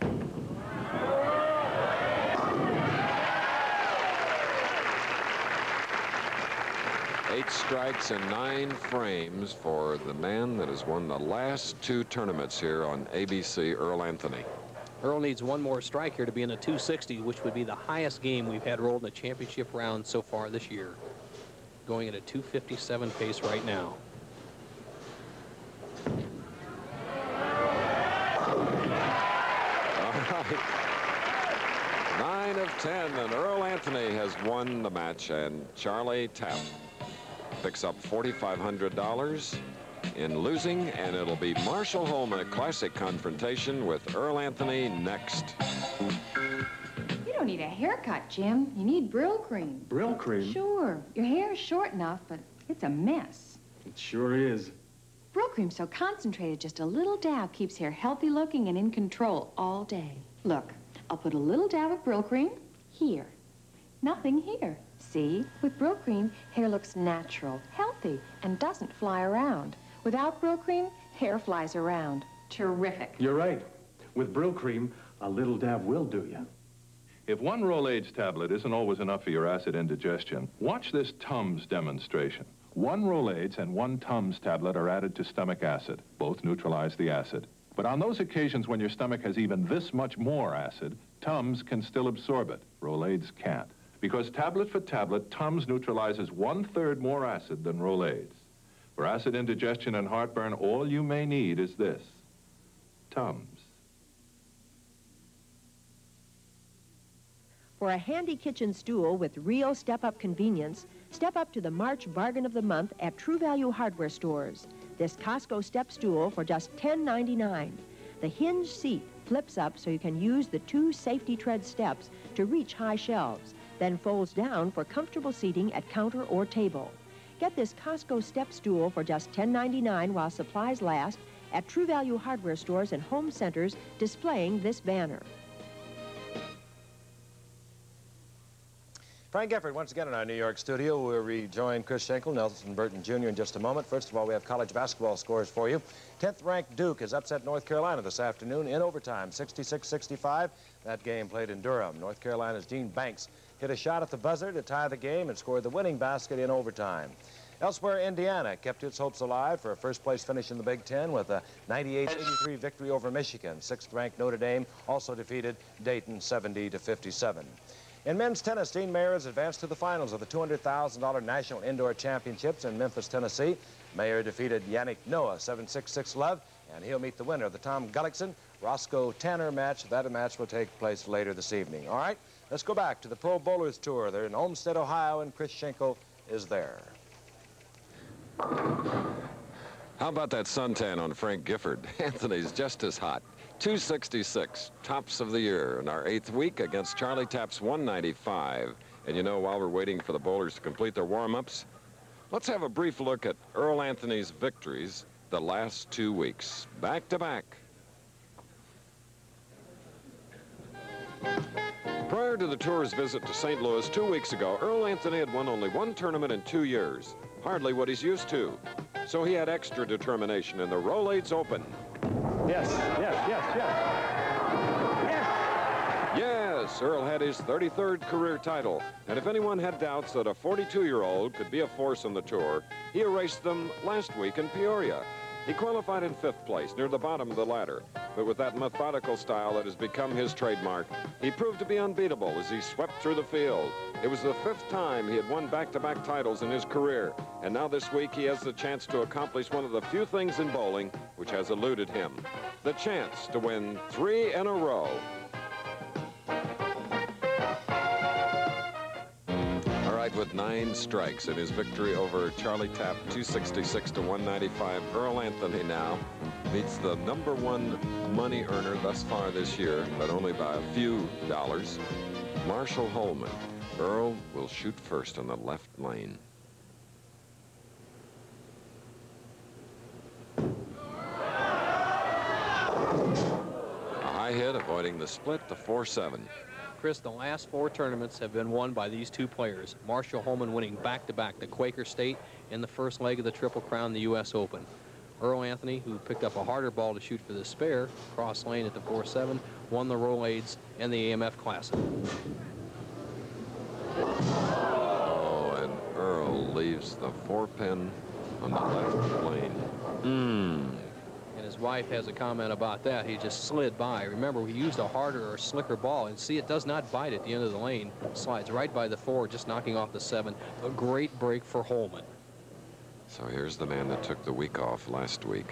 8 strikes and 9 frames for the man that has won the last 2 tournaments here on ABC, Earl Anthony. Earl needs one more strike here to be in the 260, which would be the highest game we've had rolled in the championship round so far this year. Going at a 257 pace right now. All right. 9 of 10, and Earl Anthony has won the match, and Charlie Tapp picks up $4,500 in losing, and it'll be Marshall Holman, a classic confrontation with Earl Anthony next. You don't need a haircut, Jim. You need Brill Cream. Brill Cream? Sure. Your hair is short enough, but it's a mess. It sure is. Brill Cream's so concentrated, just a little dab keeps hair healthy looking and in control all day. Look, I'll put a little dab of Brill Cream here. Nothing here. See? With Brill Cream, hair looks natural, healthy, and doesn't fly around. Without Brill Cream, hair flies around. Terrific. You're right. With Brill Cream, a little dab will do you. If one Rolaids tablet isn't always enough for your acid indigestion, watch this Tums demonstration. 1 Rolaids and 1 Tums tablet are added to stomach acid. Both neutralize the acid. But on those occasions when your stomach has even this much more acid, Tums can still absorb it. Rolaids can't. Because tablet for tablet, Tums neutralizes 1/3 more acid than Rolaids. For acid indigestion and heartburn, all you may need is this, Tums. For a handy kitchen stool with real step-up convenience, step up to the March Bargain of the Month at True Value Hardware Stores. This Costco step stool for just $10.99. The hinge seat flips up so you can use the 2 safety tread steps to reach high shelves, then folds down for comfortable seating at counter or table. Get this Costco step stool for just $10.99 while supplies last at True Value Hardware Stores and home centers displaying this banner. Frank Gifford once again in our New York studio. We'll rejoin Chris Schenkel, Nelson Burton Jr. in just a moment. First of all, we have college basketball scores for you. 10th-ranked Duke has upset North Carolina this afternoon in overtime, 66-65. That game played in Durham. North Carolina's Gene Banks hit a shot at the buzzer to tie the game and scored the winning basket in overtime. Elsewhere, Indiana kept its hopes alive for a first-place finish in the Big Ten with a 98-83 victory over Michigan. 6th-ranked Notre Dame also defeated Dayton 70-57. In men's tennis, Dean Mayer has advanced to the finals of the $200,000 National Indoor Championships in Memphis, Tennessee. Mayer defeated Yannick Noah 7-6-6-love, and he'll meet the winner of the Tom Gullickson-Roscoe Tanner match. That match will take place later this evening. All right, let's go back to the Pro Bowlers Tour. They're in Olmsted, Ohio, and Chris Schenkel is there. How about that suntan on Frank Gifford? Anthony's just as hot. 266, tops of the year in our 8th week against Charlie Tapp's 195. And you know, while we're waiting for the bowlers to complete their warm-ups, let's have a brief look at Earl Anthony's victories the last 2 weeks, back-to-back. Prior to the tour's visit to St. Louis 2 weeks ago, Earl Anthony had won only 1 tournament in 2 years, hardly what he's used to. So he had extra determination in the Rolaids Open. Yes, yes, yes, yes. Yes, Earl had his 33rd career title, and if anyone had doubts that a 42-year-old could be a force on the tour, he erased them last week in Peoria. He qualified in 5th place, near the bottom of the ladder, but with that methodical style that has become his trademark, he proved to be unbeatable as he swept through the field. It was the 5th time he had won back-to-back titles in his career, and now this week he has the chance to accomplish one of the few things in bowling which has eluded him, the chance to win 3 in a row. All right, with 9 strikes in his victory over Charlie Tapp, 266 to 195, Earl Anthony now meets the #1 money earner thus far this year, but only by a few dollars, Marshall Holman. Earl will shoot first on the left lane. A high hit, avoiding the split, the 4-7. Chris, the last 4 tournaments have been won by these 2 players. Marshall Holman winning back-to-back, the Quaker State and the first leg of the Triple Crown, the U.S. Open. Earl Anthony, who picked up a harder ball to shoot for the spare, cross lane at the 4-7, won the Rolaids and the AMF Classic. Oh, and Earl leaves the 4-pin on the left lane. And his wife has a comment about that. He just slid by. Remember, we used a harder or slicker ball, and see, it does not bite at the end of the lane. Slides right by the 4, just knocking off the 7. A great break for Holman. So here's the man that took the week off last week.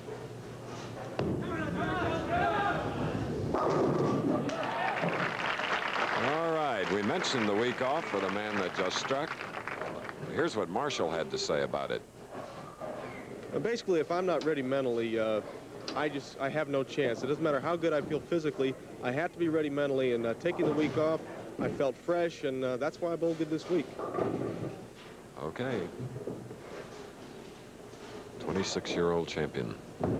All right, we mentioned the week off for the man that just struck. Here's what Marshall had to say about it. Basically, if I'm not ready mentally, I have no chance. It doesn't matter how good I feel physically. I have to be ready mentally, and taking the week off, I felt fresh, and that's why I bowled good this week. Okay. 26-year-old champion.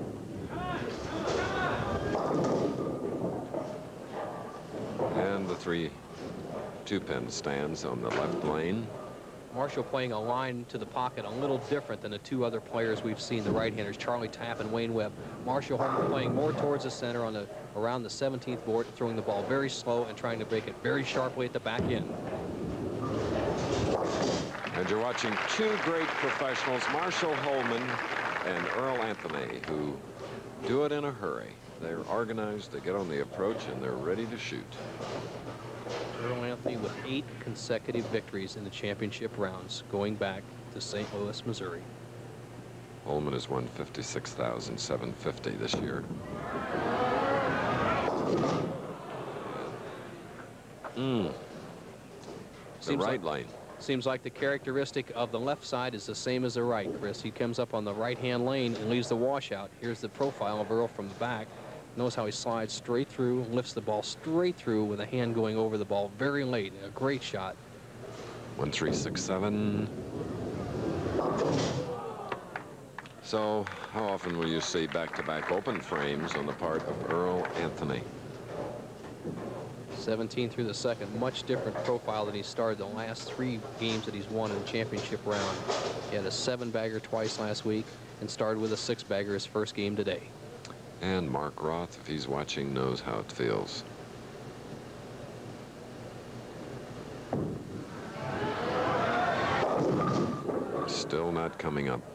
And the 3 2-pin stands on the left lane. Marshall playing a line to the pocket a little different than the 2 other players we've seen, the right-handers, Charlie Tapp and Wayne Webb. Marshall Holman playing more towards the center on around the 17th board, throwing the ball very slow and trying to break it very sharply at the back end. And you're watching 2 great professionals, Marshall Holman and Earl Anthony, who do it in a hurry. They're organized, they get on the approach, and they're ready to shoot. Earl Anthony with 8 consecutive victories in the championship rounds, going back to St. Louis, Missouri. Holman has won $56,750 this year. The right lane. Seems like the characteristic of the left side is the same as the right, Chris. He comes up on the right-hand lane and leaves the washout. Here's the profile of Earl from the back. Notice how he slides straight through, lifts the ball straight through with a hand going over the ball very late. A great shot. 1, 3, 6, 7. So, how often will you see back-to-back open frames on the part of Earl Anthony? 17 through the second, much different profile than he started the last 3 games that he's won in the championship round. He had a 7-bagger twice last week and started with a 6-bagger his first game today. And Mark Roth, if he's watching, knows how it feels. Still not coming up.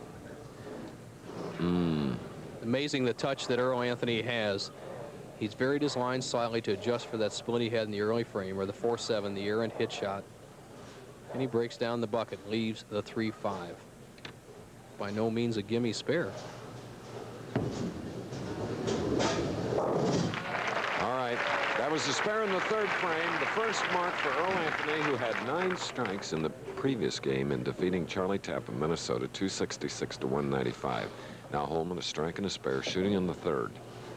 Amazing the touch that Earl Anthony has. He's varied his line slightly to adjust for that split he had in the early frame, or the 4-7, the errant hit shot. And he breaks down the bucket, leaves the 3-5. By no means a gimme spare. All right, that was the spare in the 3rd frame. The first mark for Earl Anthony, who had 9 strikes in the previous game in defeating Charlie Tapp of Minnesota, 266 to 195. Now Holman a strike and a spare, shooting in the third.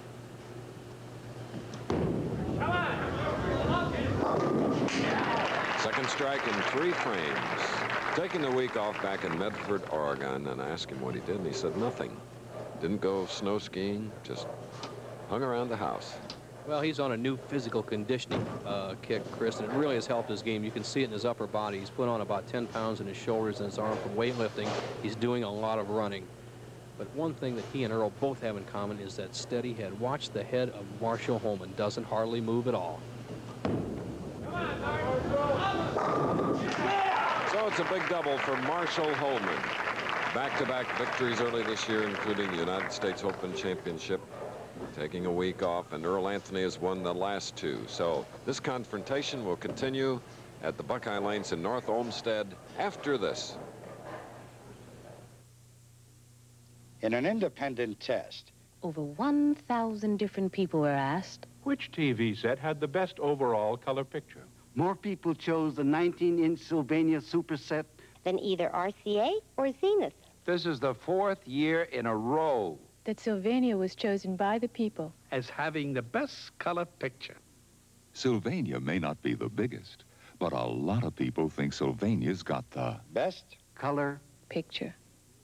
Second strike in 3 frames. Taking the week off back in Medford, Oregon, and I asked him what he did, and he said nothing. Didn't go snow skiing, just hung around the house. Well, he's on a new physical conditioning kick, Chris, and it really has helped his game. You can see it in his upper body. He's put on about 10 pounds in his shoulders and his arm from weightlifting. He's doing a lot of running. But one thing that he and Earl both have in common is that steady head. Watch the head of Marshall Holman. Doesn't hardly move at all. So it's a big double for Marshall Holman. Back-to-back victories early this year, including the United States Open Championship, taking a week off, and Earl Anthony has won the last 2. So this confrontation will continue at the Buckeye Lanes in North Olmsted after this. In an independent test, over 1,000 different people were asked. Which TV set had the best overall color picture? More people chose the 19-inch Sylvania Super Set than either RCA or Zenith. This is the 4th year in a row that Sylvania was chosen by the people as having the best color picture. Sylvania may not be the biggest, but a lot of people think Sylvania's got the best color picture.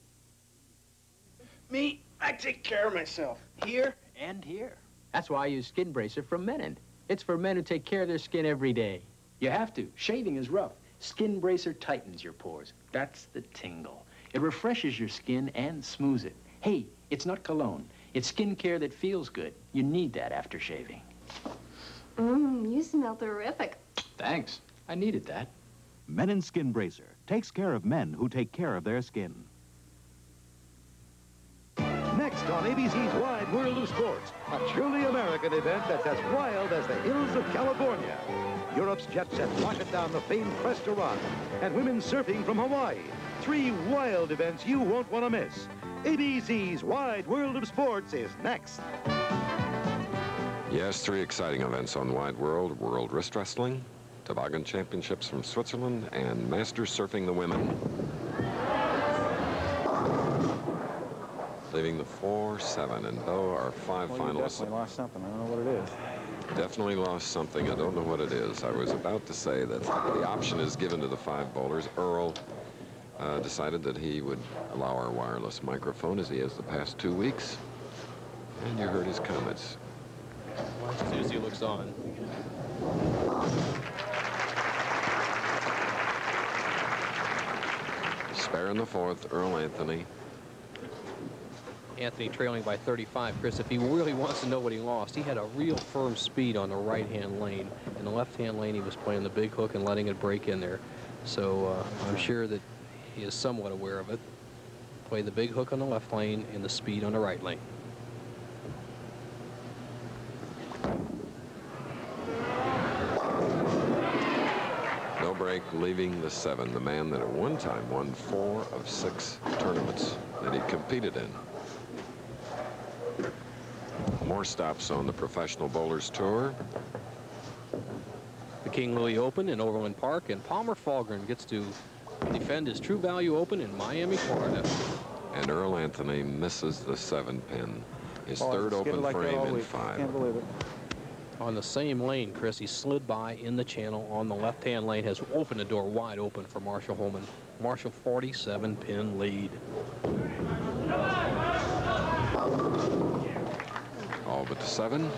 Me, I take care of myself, here and here. That's why I use Skin Bracer from Menon. It's for men who take care of their skin every day. You have to. Shaving is rough. Skin Bracer tightens your pores. That's the tingle. It refreshes your skin and smooths it. Hey, it's not cologne. It's skin care that feels good. You need that after shaving. You smell terrific. Thanks. I needed that. Menon Skin Bracer takes care of men who take care of their skin. Next on ABC's Wide World of Sports, a truly American event that's as wild as the hills of California. Europe's jet set rocket down the famed Cresta Rock, and women surfing from Hawaii. 3 wild events you won't want to miss. ABC's Wide World of Sports is next. Yes, 3 exciting events on Wide World. World Wrist Wrestling, Toboggan Championships from Switzerland, and Masters Surfing the Women. Leaving the 4-7, and though our 5 finalists... Definitely lost something. I don't know what it is. Definitely lost something. I don't know what it is. I was about to say that the option is given to the 5 bowlers. Earl decided that he would allow our wireless microphone, as he has the past 2 weeks. And you heard his comments. Watch as soon as he looks on. Spare in the 4th, Earl Anthony. Anthony trailing by 35. Chris, if he really wants to know what he lost, he had a real firm speed on the right-hand lane. In the left-hand lane, he was playing the big hook and letting it break in there. So I'm sure that he is somewhat aware of it. Play the big hook on the left lane and the speed on the right lane. No break, leaving the 7, the man that at one time won 4 of 6 tournaments that he competed in. More stops on the Professional Bowlers Tour. The King Louis Open in Overland Park, and Palmer Fahlgren gets to defend his True Value Open in Miami, Florida. And Earl Anthony misses the 7-pin. His 3rd open like frame in 5. Can't believe it. On the same lane, Chris, he slid by in the channel on the left-hand lane, has opened the door wide open for Marshall Holman. Marshall 47-pin lead. All but the 7.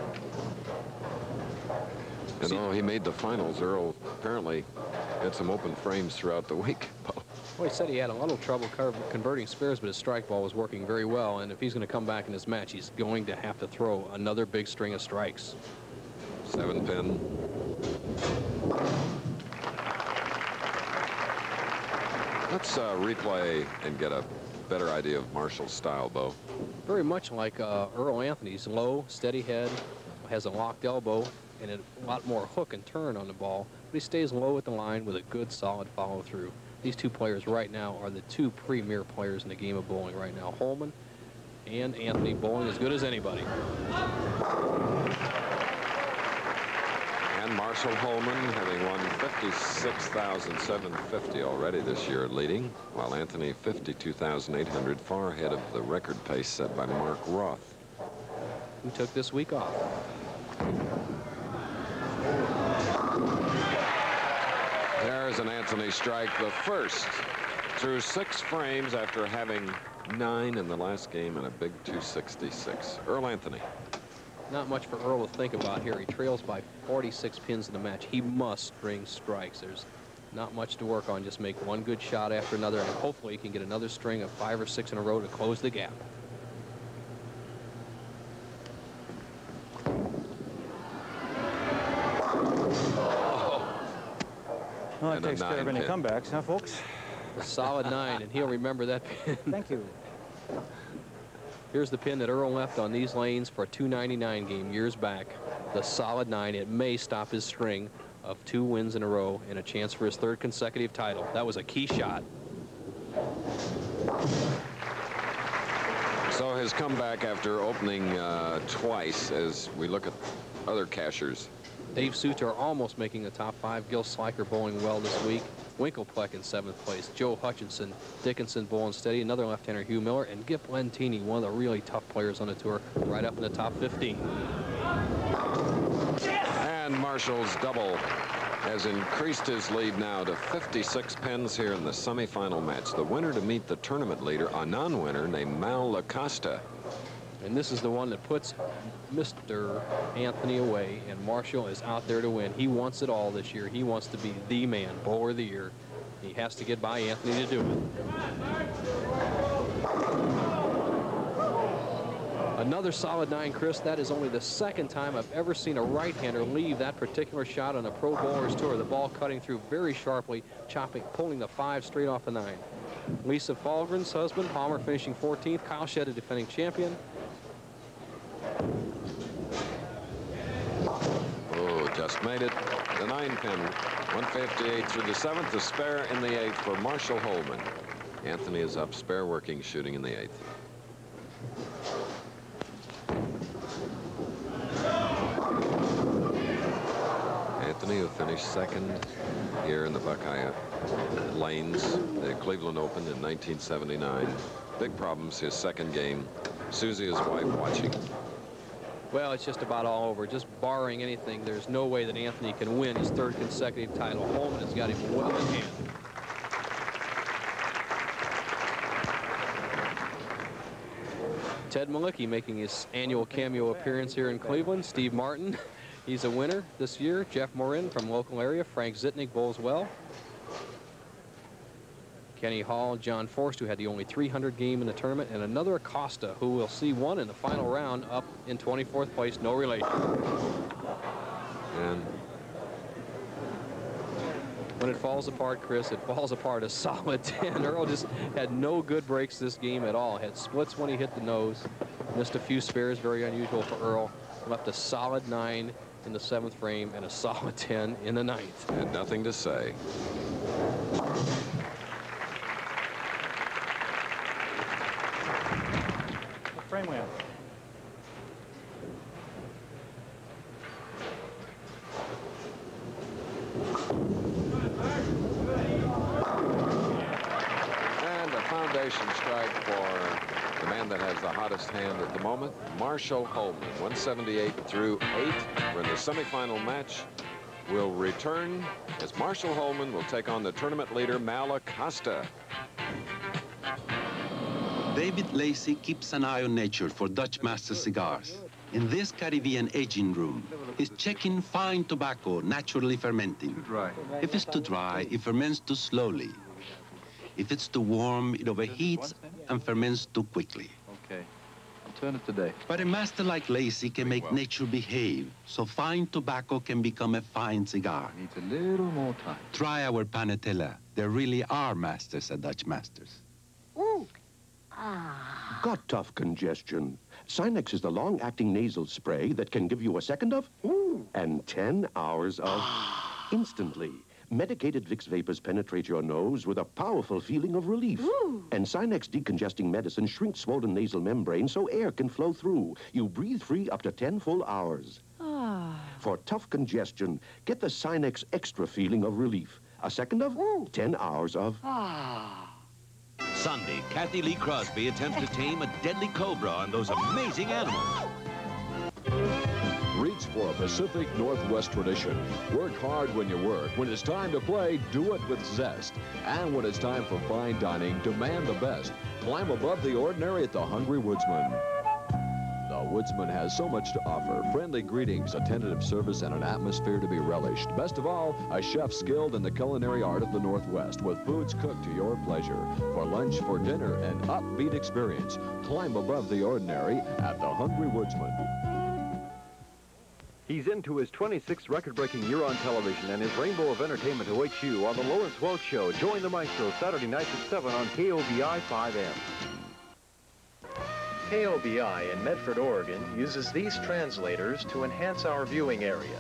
You know, he made the finals. Earl apparently had some open frames throughout the week. Well, he said he had a little trouble converting spares, but his strike ball was working very well. And if he's going to come back in this match, he's going to have to throw another big string of strikes. 7-pin. Let's replay and get a better idea of Marshall's style, Bo. Very much like Earl Anthony's. Low, steady head, has a locked elbow, and a lot more hook and turn on the ball. But he stays low at the line with a good, solid follow-through. These 2 players right now are the 2 premier players in the game of bowling right now. Holman and Anthony bowling as good as anybody. And Marshall Holman having won $56,750 already this year, leading, while Anthony $52,800, far ahead of the record pace set by Mark Roth, who took this week off. There's an Anthony strike, the first through 6 frames after having 9 in the last game and a big 266. Earl Anthony. Not much for Earl to think about here. He trails by 46 pins in the match. He must string strikes. There's not much to work on. Just make one good shot after another, and hopefully he can get another string of 5 or 6 in a row to close the gap. Well, that takes care of any comebacks, huh, folks? A solid 9, and he'll remember that pin. Thank you. Here's the pin that Earl left on these lanes for a $2.99 game years back. The solid 9. It may stop his string of 2 wins in a row and a chance for his 3rd consecutive title. That was a key shot. So his comeback after opening twice as we look at other cashers. Dave Suter almost making the top 5. Gil Sliker bowling well this week. Winklepleck in 7th place. Joe Hutchinson, Dickinson bowling steady. Another left-hander, Hugh Miller, and Gip Lentini, one of the really tough players on the tour, right up in the top 15. And Marshall's double has increased his lead now to 56 pins here in the semifinal match. The winner to meet the tournament leader, a non-winner named Mal Lacosta. And this is the one that puts Mr. Anthony away, and Marshall is out there to win. He wants it all this year. He wants to be the man, bowler of the year. He has to get by Anthony to do it. Another solid 9, Chris. That is only the 2nd time I've ever seen a right-hander leave that particular shot on a Pro Bowlers Tour. The ball cutting through very sharply, pulling the 5 straight off the 9. Lisa Falgren's husband, Palmer, finishing 14th. Kyle Shedd, a defending champion. Oh, just made it. The 9-pin, 158 through the 7th. The spare in the 8th for Marshall Holman. Anthony is up, spare working, shooting in the 8th. Anthony, who finished 2nd here in the Buckeye Lanes, the Cleveland Open in 1979. Big problems his 2nd game. Susie, his wife, watching. Well, it's just about all over. Just barring anything, there's no way that Anthony can win his 3rd consecutive title. Holman has got him well in hand. Ted Malicki making his annual cameo appearance here in Cleveland. Steve Martin, he's a winner this year. Jeff Morin from local area. Frank Zitnik bowls well. Kenny Hall, John Forst, who had the only 300 game in the tournament, and another Acosta, who will see one in the final round, up in 24th place, no relation. And when it falls apart, Chris, it falls apart a solid 10. Earl just had no good breaks this game at all. Had splits when he hit the nose, missed a few spares, very unusual for Earl. Left a solid 9 in the 7th frame and a solid 10 in the 9th. And nothing to say. Frame we have. And a foundation strike for the man that has the hottest hand at the moment, Marshall Holman. 178 through 8. We're in the semifinal match. We'll return as Marshall Holman will take on the tournament leader, Mal Acosta. David Lacey keeps an eye on nature for Dutch Master cigars. In this Caribbean aging room, he's checking fine tobacco naturally fermenting. If it's too dry, it ferments too slowly. If it's too warm, it overheats and ferments too quickly. Okay, I'll turn it today. But a master like Lacey can make nature behave, so fine tobacco can become a fine cigar. Needs a little more time. Try our Panatella. There really are masters at Dutch Masters. Ooh. Got tough congestion? Sinex is the long-acting nasal spray that can give you a second of and 10 hours of instantly. Medicated Vicks vapors penetrate your nose with a powerful feeling of relief. And Sinex decongesting medicine shrinks swollen nasal membrane so air can flow through. You breathe free up to 10 full hours. For tough congestion, get the Sinex Extra feeling of relief. A second of 10 hours of... Sunday, Kathy Lee Crosby attempts to tame a deadly cobra on those amazing animals. Reach for a Pacific Northwest tradition. Work hard when you work. When it's time to play, do it with zest. And when it's time for fine dining, demand the best. Climb above the ordinary at the Hungry Woodsman. The Woodsman has so much to offer. Friendly greetings, attentive service, and an atmosphere to be relished. Best of all, a chef skilled in the culinary art of the Northwest with foods cooked to your pleasure. For lunch, for dinner, an upbeat experience. Climb above the ordinary at the Hungry Woodsman. He's into his 26th record-breaking year on television, and his rainbow of entertainment awaits you on The Lawrence Welk Show. Join the maestro Saturday nights at 7 on KOBI 5M. KOBI in Medford, Oregon uses these translators to enhance our viewing area.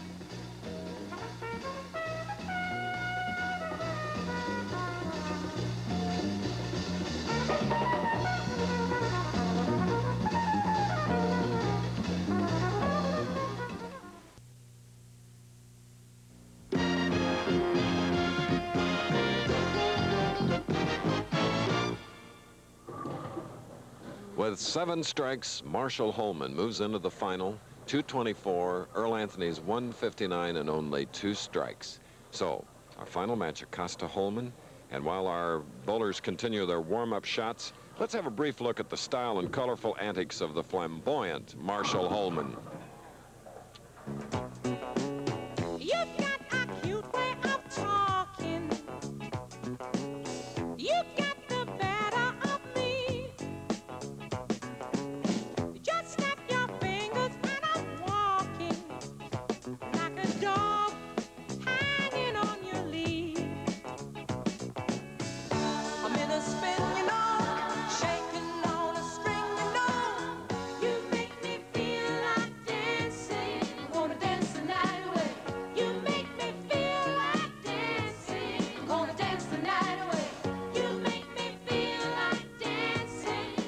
With 7 strikes, Marshall Holman moves into the final. 224, Earl Anthony's 159 and only 2 strikes. So, our final match, Acosta Holman. And while our bowlers continue their warm-up shots, let's have a brief look at the style and colorful antics of the flamboyant Marshall Holman. You've got a cute way of talking. You got the better of me. Just snap your fingers and I'm walking like a dog hanging on your lead. I'm in a spin, you know, shaking on a string, you know. You make me feel like dancing. Wanna dance the night away. You make me feel like dancing. Gonna dance the night away. You make me feel like dancing.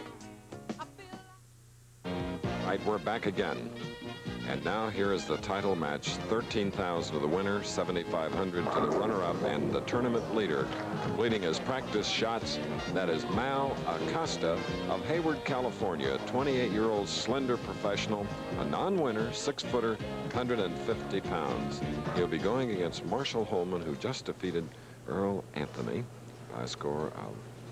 Right, we're back again. And now here is the title match. 13,000 to the winner, 7,500 to the runner-up, and the tournament leader. Completing his practice shots, that is Mal Acosta of Hayward, California. A 28-year-old slender professional, a non-winner, 6-footer, 150 pounds. He'll be going against Marshall Holman, who just defeated Earl Anthony by a score of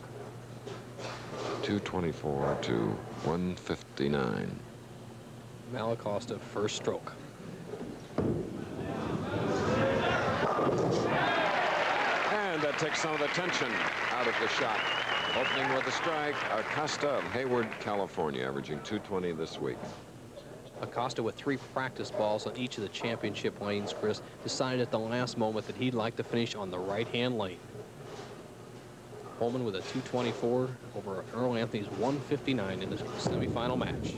224 to 159. Mal Acosta, first stroke. And that takes some of the tension out of the shot. Opening with a strike, Acosta of Hayward, California, averaging 220 this week. Acosta, with 3 practice balls on each of the championship lanes, Chris, decided at the last moment that he'd like to finish on the right-hand lane. Holman with a 224 over Earl Anthony's 159 in the semifinal match.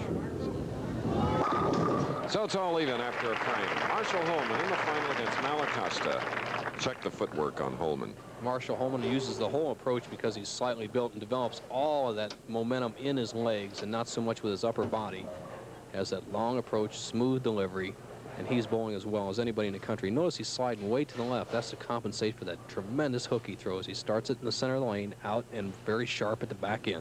So it's all even after a frame. Marshall Holman in the final against Mal Acosta. Check the footwork on Holman. Marshall Holman uses the whole approach because he's slightly built and develops all of that momentum in his legs and not so much with his upper body. Has that long approach, smooth delivery, and he's bowling as well as anybody in the country. Notice he's sliding way to the left. That's to compensate for that tremendous hook he throws. He starts it in the center of the lane, out and very sharp at the back end.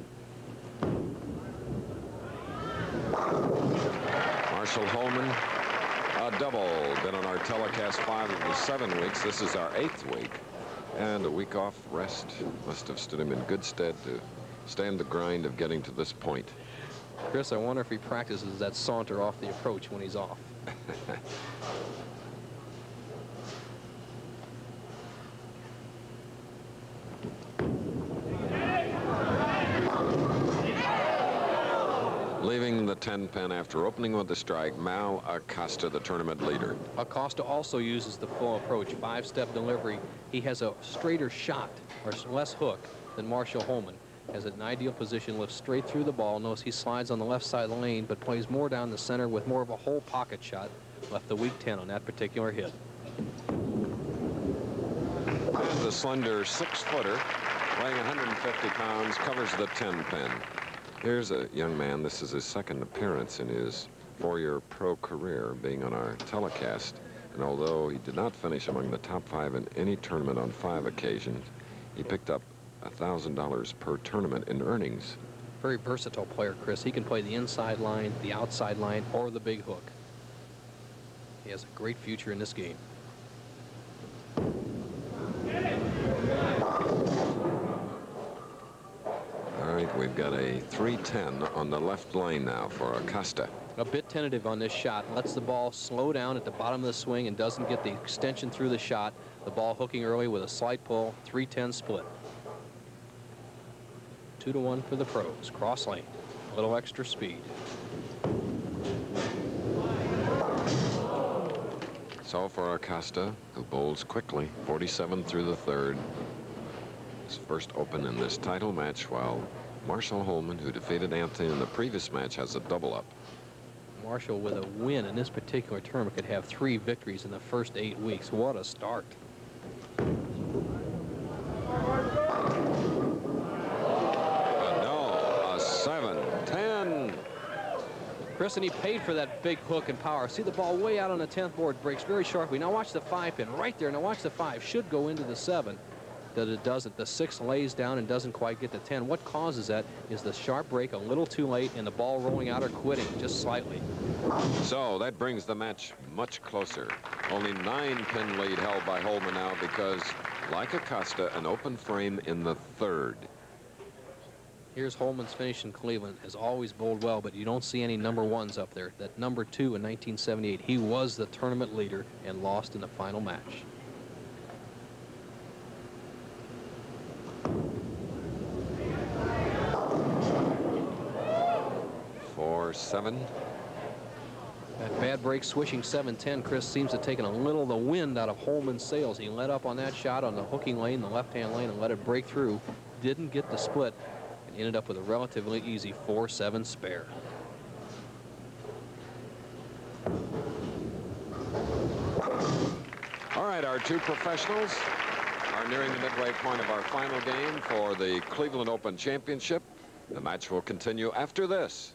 Marshall Holman, a double. Been on our telecast 5 of the 7 weeks. This is our 8th week. And a week off rest must have stood him in good stead to stand the grind of getting to this point. Chris, I wonder if he practices that saunter off the approach when he's off. Leaving the 10-pin after opening with the strike, Mal Acosta, the tournament leader. Acosta also uses the full approach, 5-step delivery. He has a straighter shot, or less hook, than Marshall Holman. Has an ideal position, lifts straight through the ball. Notice he slides on the left side of the lane, but plays more down the center with more of a whole pocket shot. Left the weak 10 on that particular hit. And the slender 6-footer, weighing 150 pounds, covers the 10-pin. Here's a young man. This is his 2nd appearance in his 4-year pro career being on our telecast. And although he did not finish among the top 5 in any tournament on 5 occasions, he picked up $1,000 per tournament in earnings. Very versatile player, Chris. He can play the inside line, the outside line, or the big hook. He has a great future in this game. All right, we've got a 310 on the left lane now for Acosta. A bit tentative on this shot. Lets the ball slow down at the bottom of the swing and doesn't get the extension through the shot. The ball hooking early with a slight pull. 310 split. 2-1 for the pros. Cross lane. A little extra speed. So for Acosta, who bowls quickly, 47 through the 3rd. His first open in this title match, while Marshall Holman, who defeated Anthony in the previous match, has a double-up. Marshall, with a win in this particular tournament, could have 3 victories in the first 8 weeks. What a start. No, a 7-10. Chris, and he paid for that big hook and power. See the ball way out on the 10th board, breaks very sharply. Now watch the 5-pin right there. Now watch the 5. Should go into the 7. That it doesn't. The 6 lays down and doesn't quite get the 10. What causes that is the sharp break a little too late and the ball rolling out or quitting just slightly. So that brings the match much closer. Only 9-pin lead held by Holman now because, like Acosta, an open frame in the 3rd. Here's Holman's finish in Cleveland. Has always bowled well, but you don't see any number 1s up there. That number 2 in 1978, he was the tournament leader and lost in the final match. For 7. That bad break swishing 7-10, Chris, seems to have taken a little of the wind out of Holman's sails. He let up on that shot on the hooking lane, the left-hand lane, and let it break through. Didn't get the split and ended up with a relatively easy 4-7 spare. All right, our 2 professionals are nearing the midway point of our final game for the Cleveland Open Championship. The match will continue after this.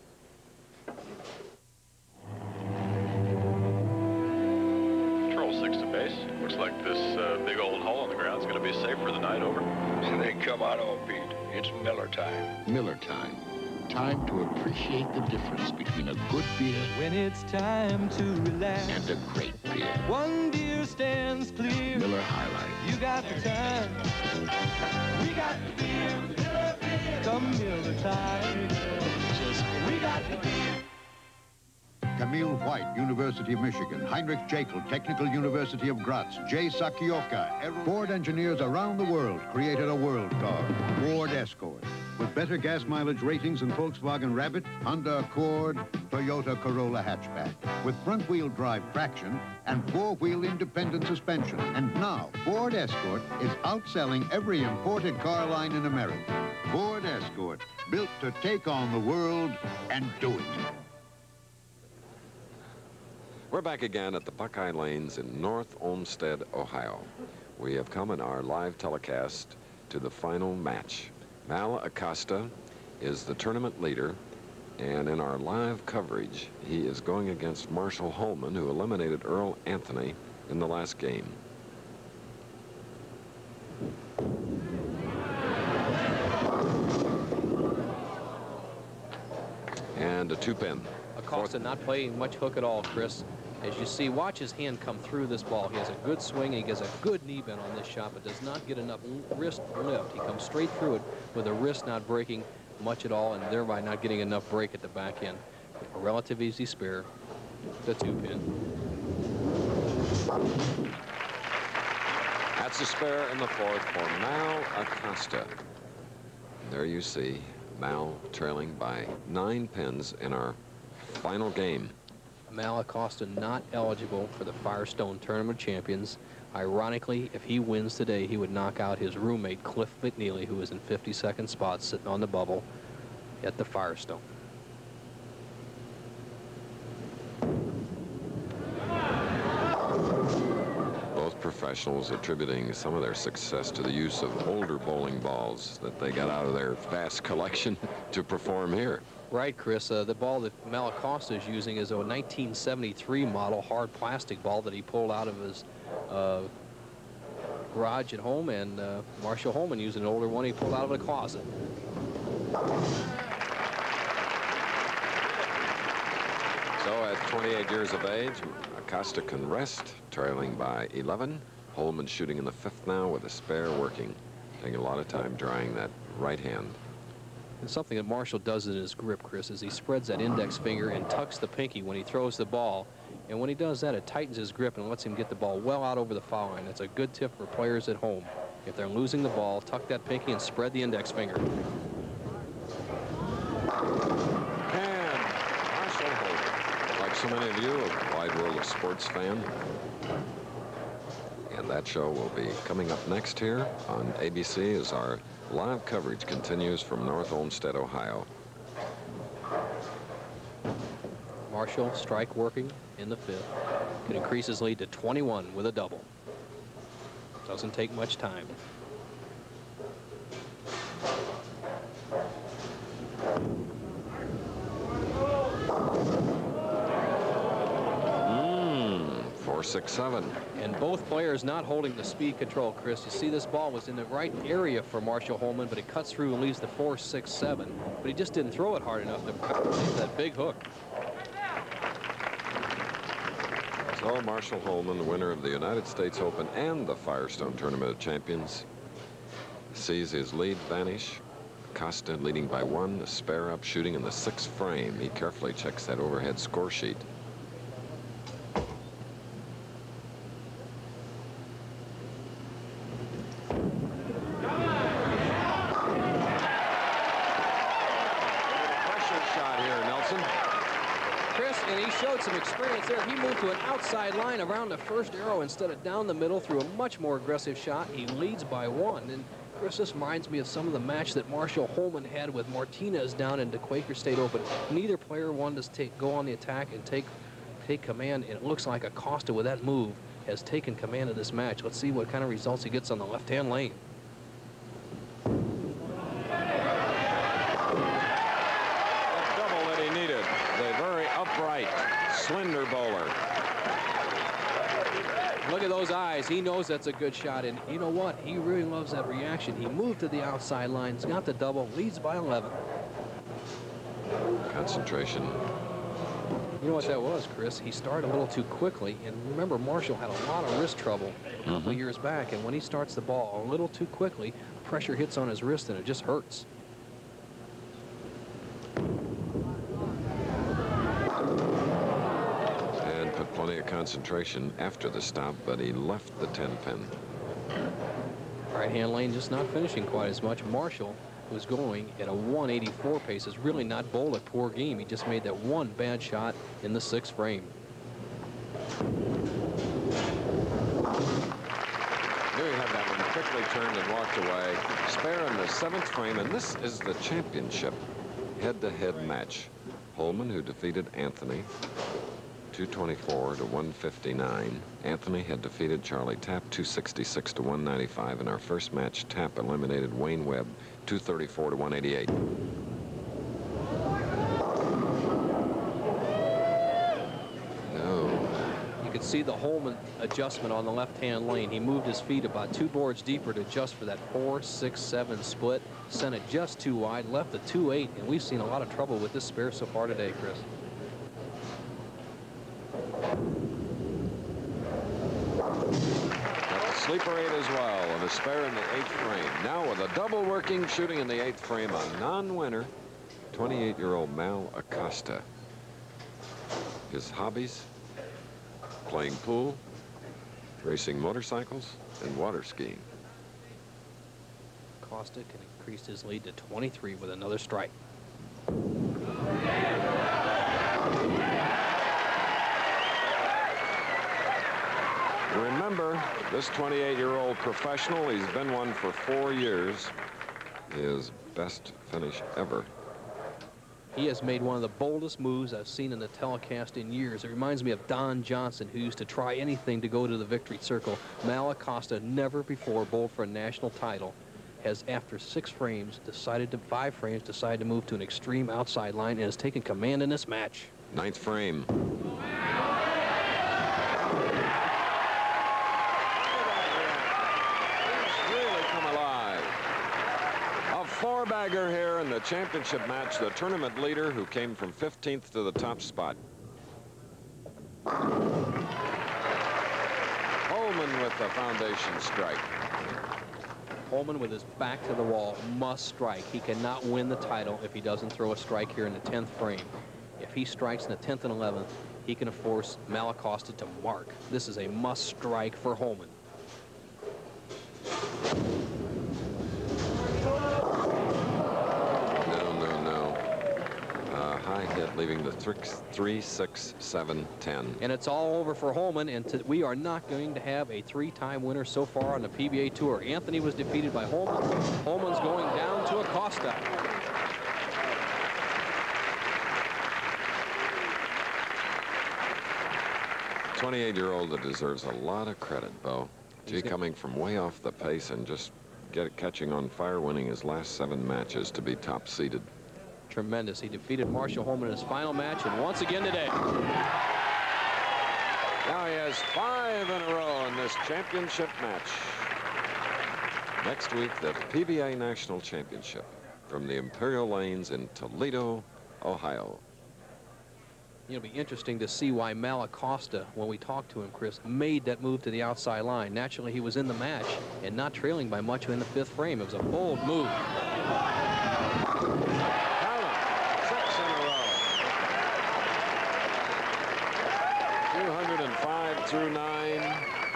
Control 6 to base. Looks like this big old hole in the ground is going to be safe for the night. Over. They come out all beat. It's Miller time. Miller time. Time to appreciate the difference between a good beer When it's time to relax and a great beer. One beer stands clear. Miller High Life. You got the time. We got the beer. Miller beer. Come Miller time. We got the beer. Camille White, University of Michigan. Heinrich Jekyll, Technical University of Graz. Jay Sakioka. Ford engineers around the world created a world car, Ford Escort. With better gas mileage ratings than Volkswagen Rabbit, Honda Accord, Toyota Corolla hatchback. With front-wheel drive traction and four-wheel independent suspension. And now, Ford Escort is outselling every imported car line in America. Ford Escort, built to take on the world and doing it. We're back again at the Buckeye Lanes in North Olmsted, Ohio. We have come in our live telecast to the final match. Mal Acosta is the tournament leader, and in our live coverage, he is going against Marshall Holman, who eliminated Earl Anthony in the last game. And a 2-pin. Acosta not playing much hook at all, Chris. As you see, watch his hand come through this ball. He has a good swing, and he gets a good knee bend on this shot, but does not get enough wrist lift. He comes straight through it with the wrist not breaking much at all, and thereby not getting enough break at the back end. A relative easy spare, the 2-pin. That's a spare in the 4th for Mal Acosta. There you see Mal trailing by 9 pins in our final game. Mal Acosta not eligible for the Firestone Tournament Champions. Ironically, if he wins today, he would knock out his roommate, Cliff McNeely, who is in 52nd spot, sitting on the bubble at the Firestone. Both professionals attributing some of their success to the use of older bowling balls that they got out of their vast collection to perform here. Right, Chris. The ball that Malacosta is using is a 1973 model hard plastic ball that he pulled out of his garage at home, and Marshall Holman used an older one he pulled out of a closet. So at 28 years of age, Acosta can rest, trailing by 11. Holman shooting in the 5th now with a spare working, taking a lot of time drying that right hand. And something that Marshall does in his grip, Chris, is he spreads that index finger and tucks the pinky when he throws the ball. And when he does that, it tightens his grip and lets him get the ball well out over the foul line. That's a good tip for players at home. If they're losing the ball, tuck that pinky and spread the index finger. And Marshall Holman, like so many of you, a wide world of sports fan. And that show will be coming up next here on ABC as our live coverage continues from North Olmsted, Ohio. Marshall, strike working in the 5th. Can increase his lead to 21 with a double. Doesn't take much time. Four, 6, 7. And both players not holding the speed control, Chris. You see this ball was in the right area for Marshall Holman, but it cuts through and leaves the 4, 6, 7. But he just didn't throw it hard enough to that big hook. So Marshall Holman, the winner of the United States Open and the Firestone Tournament of Champions, sees his lead vanish. Acosta leading by 1, a spare up, shooting in the 6th frame. He carefully checks that overhead score sheet. Some experience there. He moved to an outside line around the first arrow instead of down the middle through a much more aggressive shot. He leads by 1. And Chris, this reminds me of some of the match that Marshall Holman had with Martinez down in the Quaker State Open. Neither player wanted to go on the attack and take command, and it looks like Acosta with that move has taken command of this match. Let's see what kind of results he gets on the left-hand lane. Slender bowler. Look at those eyes. He knows that's a good shot, and you know what? He really loves that reaction. He moved to the outside line, he's got the double, leads by 11. Concentration. You know what that was, Chris? He started a little too quickly, and remember, Marshall had a lot of wrist trouble a couple years back, and when he starts the ball a little too quickly, pressure hits on his wrist, and it just hurts. Plenty of concentration after the stop, but he left the 10-pin. Right-hand lane just not finishing quite as much. Marshall was going at a 184 pace. Is really not bowled a poor game. He just made that one bad shot in the 6th frame. There you have that one. Quickly turned and walked away. Spare in the 7th frame, and this is the championship head-to-head match. Holman, who defeated Anthony 224 to 159. Anthony had defeated Charlie Tapp 266 to 195. In our first match, Tapp eliminated Wayne Webb 234 to 188. No. You could see the Holman adjustment on the left-hand lane. He moved his feet about 2 boards deeper to adjust for that 4, 6, 7 split. Sent it just too wide, left the 2-8, and we've seen a lot of trouble with this spare so far today, Chris. Got the sleeper 8 as well, and a spare in the 8th frame. Now with a double working, shooting in the 8th frame, a non-winner, 28-year-old Mal Acosta. His hobbies: playing pool, racing motorcycles, and water skiing. Acosta can increase his lead to 23 with another strike. Remember, this 28-year-old professional, he's been one for 4 years, his best finish ever. He has made one of the boldest moves I've seen in the telecast in years. It reminds me of Don Johnson, who used to try anything to go to the victory circle. Mal Acosta never before bowled for a national title. has, after 5 frames, decided to move to an extreme outside line and has taken command in this match. 9th frame. Four-bagger here in the championship match, the tournament leader who came from 15th to the top spot. Holman with the foundation strike. Holman with his back to the wall must strike. He cannot win the title if he doesn't throw a strike here in the 10th frame. If he strikes in the 10th and 11th, he can force Malacosta to mark. This is a must strike for Holman. High hit, leaving the 3, 6, 7, 10. And it's all over for Holman, and we are not going to have a 3-time winner so far on the PBA Tour. Anthony was defeated by Holman. Holman's going down to Acosta. A 28-year-old that deserves a lot of credit, Bo. Gee, coming from way off the pace and just catching on fire, winning his last 7 matches to be top-seeded. Tremendous. He defeated Marshall Holman in his final match, and once again today. Now he has 5 in a row in this championship match. Next week, the PBA National Championship from the Imperial Lanes in Toledo, Ohio. It'll be interesting to see why Malacosta, when we talked to him, Chris, made that move to the outside line. Naturally, he was in the match and not trailing by much in the 5th frame. It was a bold move. 205 through 9.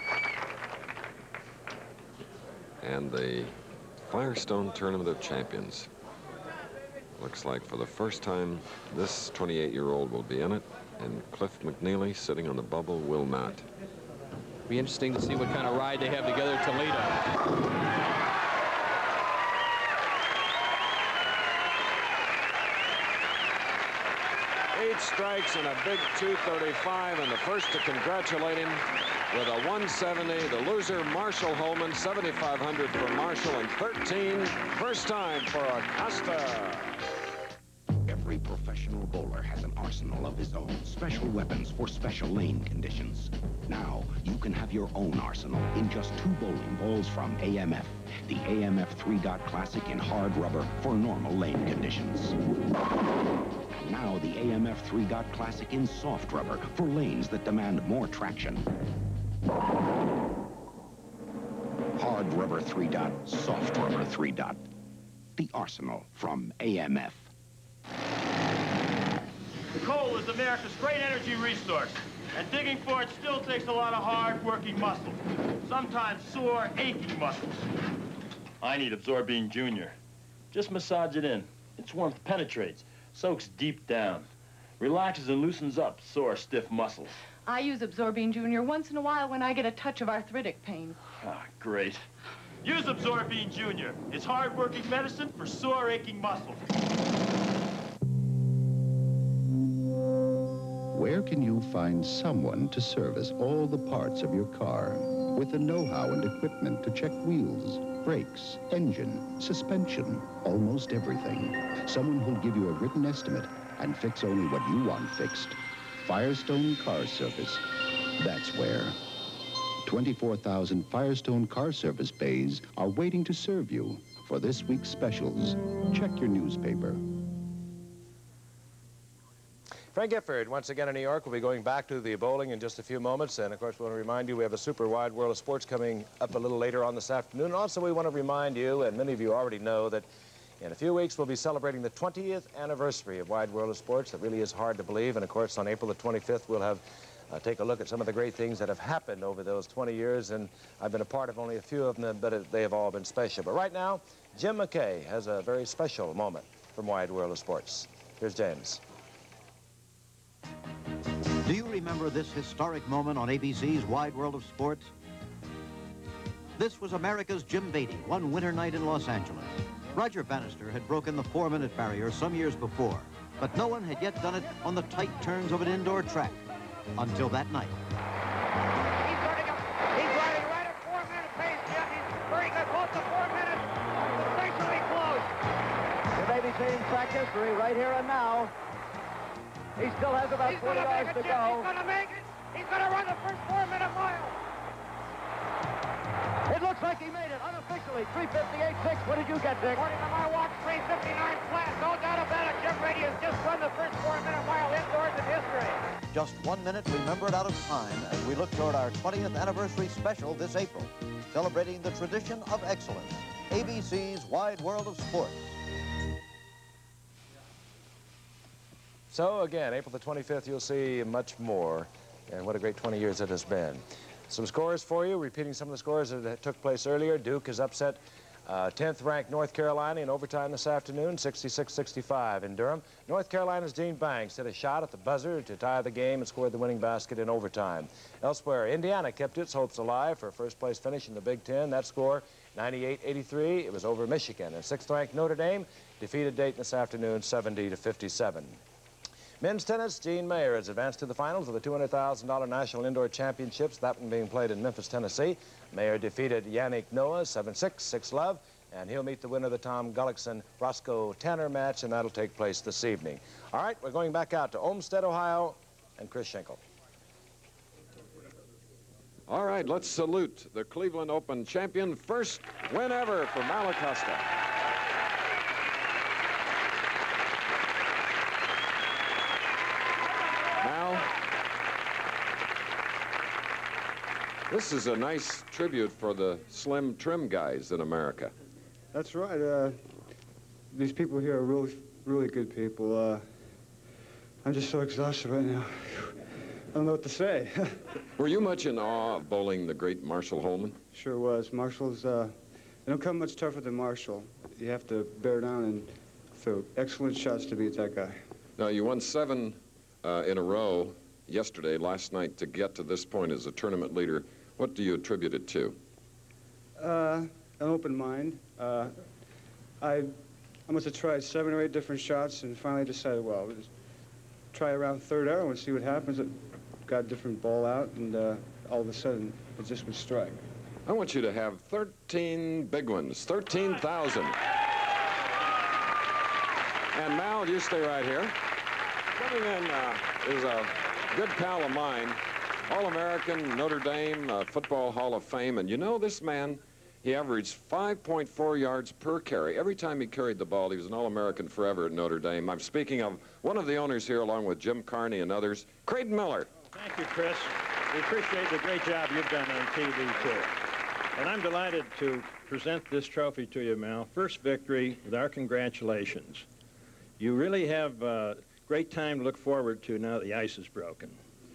And the Firestone Tournament of Champions. Looks like for the first time, this 28-year-old will be in it, and Cliff McNeely, sitting on the bubble, will not. Be interesting to see what kind of ride they have together at Toledo. 8 strikes and a big 235, and the first to congratulate him with a 170. The loser, Marshall Holman, 7,500 for Marshall, and 13. First time for Acosta. Every professional bowler has an arsenal of his own, special weapons for special lane conditions. Now, you can have your own arsenal in just 2 bowling balls from AMF. The AMF 3-Dot Classic in hard rubber for normal lane conditions. And now the AMF 3-Dot Classic in soft rubber for lanes that demand more traction. Hard rubber 3-Dot, soft rubber 3-Dot. The arsenal from AMF. Coal is America's great energy resource, and digging for it still takes a lot of hard-working muscles, sometimes sore, aching muscles. I need Absorbine Junior. Just massage it in. Its warmth penetrates, soaks deep down, relaxes and loosens up sore, stiff muscles. I use Absorbine Junior once in a while when I get a touch of arthritic pain. Ah, great. Use Absorbine Junior. It's hard-working medicine for sore, aching muscles. Where can you find someone to service all the parts of your car with the know-how and equipment to check wheels, brakes, engine, suspension, almost everything? Someone who'll give you a written estimate and fix only what you want fixed. Firestone Car Service. That's where. 24,000 Firestone Car Service bays are waiting to serve you for this week's specials. Check your newspaper. Frank Gifford, once again in New York. We'll be going back to the bowling in just a few moments. And, of course, we want to remind you we have a super wide world of sports coming up a little later on this afternoon. And also, we want to remind you, and many of you already know, that in a few weeks we'll be celebrating the 20th anniversary of Wide World of Sports. That really is hard to believe. And, of course, on April the 25th, we'll have take a look at some of the great things that have happened over those 20 years. And I've been a part of only a few of them, but they have all been special. But right now, Jim McKay has a very special moment from Wide World of Sports. Here's James. Do you remember this historic moment on ABC's Wide World of Sports? This was America's Jim Beatty, one winter night in Los Angeles. Roger Bannister had broken the 4-minute barrier some years before, but no one had yet done it on the tight turns of an indoor track until that night. He's riding right at 4-minute pace, Jim. He's very good, close to 4 minutes. same track history right here and now. He still has about 40 yards to go. He's going to make it. He's going to run the first 4-minute mile. It looks like he made it unofficially. 3:58.6. What did you get, Dick? According to my watch, 3:59 flat. No doubt about it. Jim Brady has just run the first 4-minute mile indoors in history. Just 1 minute remembered out of time as we look toward our 20th anniversary special this April, celebrating the tradition of excellence. ABC's Wide World of Sports. So again, April the 25th, you'll see much more. And what a great 20 years it has been. Some scores for you, repeating some of the scores that took place earlier. Duke has upset 10th-ranked North Carolina in overtime this afternoon, 66-65 in Durham. North Carolina's Dean Banks hit a shot at the buzzer to tie the game and scored the winning basket in overtime. Elsewhere, Indiana kept its hopes alive for a first-place finish in the Big Ten. That score, 98-83. It was over Michigan. And 6th-ranked Notre Dame defeated Dayton this afternoon, 70-57. Men's tennis, Gene Mayer has advanced to the finals of the $200,000 National Indoor Championships, that one being played in Memphis, Tennessee. Mayer defeated Yannick Noah 7-6, 6-love, and he'll meet the winner of the Tom Gullickson-Roscoe Tanner match, and that'll take place this evening. All right, we're going back out to Olmsted, Ohio, and Chris Schenkel. All right, let's salute the Cleveland Open champion. First win ever for Mal Acosta. This is a nice tribute for the slim, trim guys in America. That's right. These people here are really, really good people. I'm just so exhausted right now. I don't know what to say. Were you much in awe of bowling the great Marshall Holman? Sure was. Marshall's, they don't come much tougher than Marshall. You have to bear down and throw excellent shots to beat that guy. Now, you won 7 in a row yesterday, last night, to get to this point as a tournament leader. What do you attribute it to? An open mind. I must have tried 7 or 8 different shots and finally decided, well, just try around third arrow and see what happens. It got a different ball out, and all of a sudden, it just would strike. I want you to have 13 big ones, 13,000. And Mal, you stay right here. Coming in is a good pal of mine, All-American, Notre Dame, Football Hall of Fame. And you know, this man, he averaged 5.4 yards per carry. Every time he carried the ball, he was an All-American forever at Notre Dame. I'm speaking of one of the owners here, along with Jim Carney and others, Creighton Miller. Thank you, Chris. We appreciate the great job you've done on TV, too. And I'm delighted to present this trophy to you, Mal. First victory with our congratulations. You really have a great time to look forward to now that the ice is broken.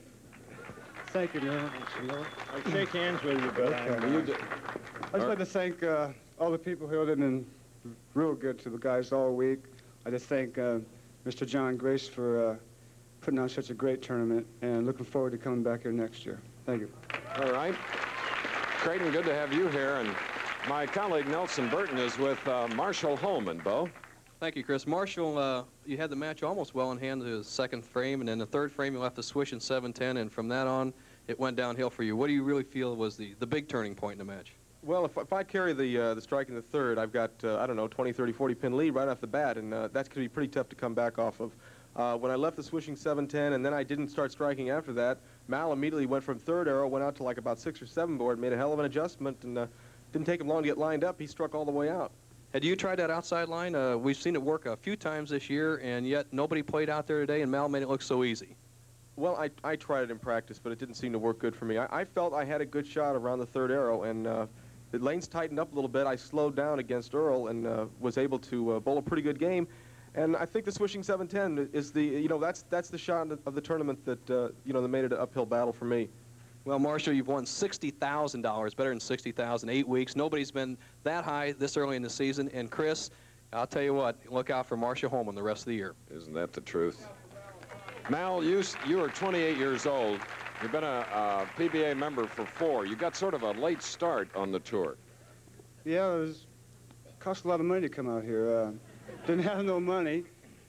Thank you, Miller. I'll shake hands with you, but I'd just like to thank all the people who have been real good to the guys all week. I'd like to thank Mr. John Grace for putting on such a great tournament, and looking forward to coming back here next year. Thank you. All right. Creighton, good to have you here. And my colleague Nelson Burton is with Marshall Holman. Bo? Thank you, Chris. Marshall, you had the match almost well in hand to the second frame, and then the third frame you left the swish in 7-10, and from that on, it went downhill for you. What do you really feel was the big turning point in the match? Well, if I carry the strike in the third, I've got, I don't know, 20, 30, 40 pin lead right off the bat, and that's going to be pretty tough to come back off of. When I left the swishing 7-10, and then I didn't start striking after that, Mal immediately went from third arrow, went out to like about 6 or 7 board, made a hell of an adjustment, and didn't take him long to get lined up. He struck all the way out. Had you tried that outside line? We've seen it work a few times this year, and yet nobody played out there today, and Mal made it look so easy. Well, I tried it in practice, but it didn't seem to work good for me. I felt I had a good shot around the third arrow, and the lanes tightened up a little bit. I slowed down against Earl and was able to bowl a pretty good game. And I think the swishing 7-10 is the, that's the shot of the tournament that, that made it an uphill battle for me. Well, Marshall, you've won $60,000, better than $60,000, 8 weeks. Nobody's been that high this early in the season. And Chris, I'll tell you what, look out for Marshall Holman the rest of the year. Isn't that the truth? Mal, you are 28 years old. You've been a PBA member for 4. You got sort of a late start on the tour. Yeah, it cost a lot of money to come out here. Didn't have no money.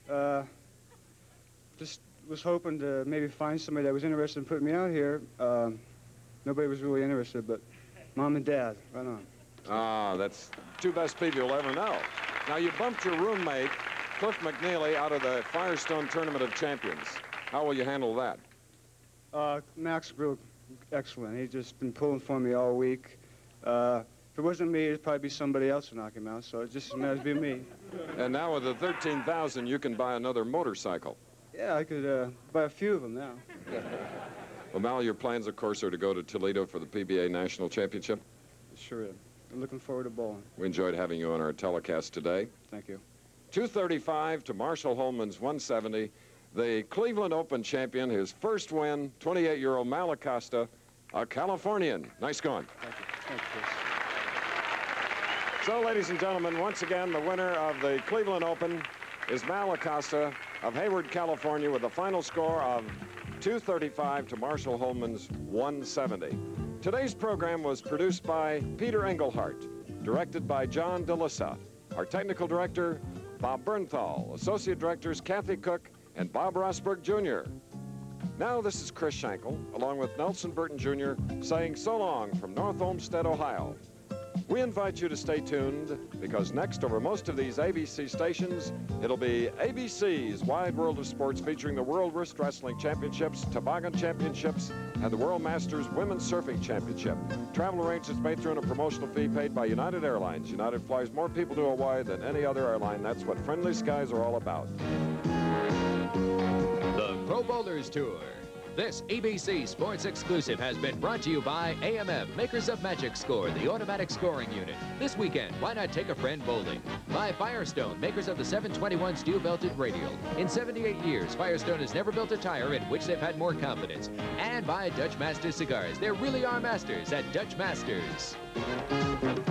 Just was hoping to maybe find somebody that was interested in putting me out here. Nobody was really interested, but Mom and Dad, right on. Ah, that's two best people you'll ever know. Now, you bumped your roommate, Cliff McNeely out of the Firestone Tournament of Champions. How will you handle that? Max real excellent. He's just been pulling for me all week. If it wasn't me, it'd probably be somebody else to knock him out, so it just might as well be me. And now with the 13,000, you can buy another motorcycle. Yeah, I could buy a few of them now. Well, Mal, your plans, of course, are to go to Toledo for the PBA National Championship? Sure is. I'm looking forward to bowling. We enjoyed having you on our telecast today. Thank you. 235 to Marshall Holman's 170. The Cleveland Open champion, his first win, 28-year-old Mal Acosta, a Californian. Nice going. Thank you. Thank you, Chris. So, ladies and gentlemen, once again, the winner of the Cleveland Open is Mal Acosta of Hayward, California, with a final score of 235 to Marshall Holman's 170. Today's program was produced by Peter Engelhardt, directed by John DeLissa. Our technical director, Bob Bernthal. Associate directors Kathy Cook and Bob Rosberg, Jr. Now this is Chris Schenkel, along with Nelson Burton, Jr., saying so long from North Olmsted, Ohio. We invite you to stay tuned, because next over most of these ABC stations, it'll be ABC's Wide World of Sports, featuring the World Wrist Wrestling Championships, Toboggan Championships, and the World Masters Women's Surfing Championship. Travel arrangements made through a promotional fee paid by United Airlines. United flies more people to Hawaii than any other airline. That's what friendly skies are all about. The Pro Bowlers Tour. This ABC Sports exclusive has been brought to you by AMM, makers of Magic Score, the automatic scoring unit. This weekend, why not take a friend bowling? By Firestone, makers of the 721 steel-belted radial. In 78 years, Firestone has never built a tire in which they've had more confidence. And by Dutch Masters Cigars. There really are masters at Dutch Masters.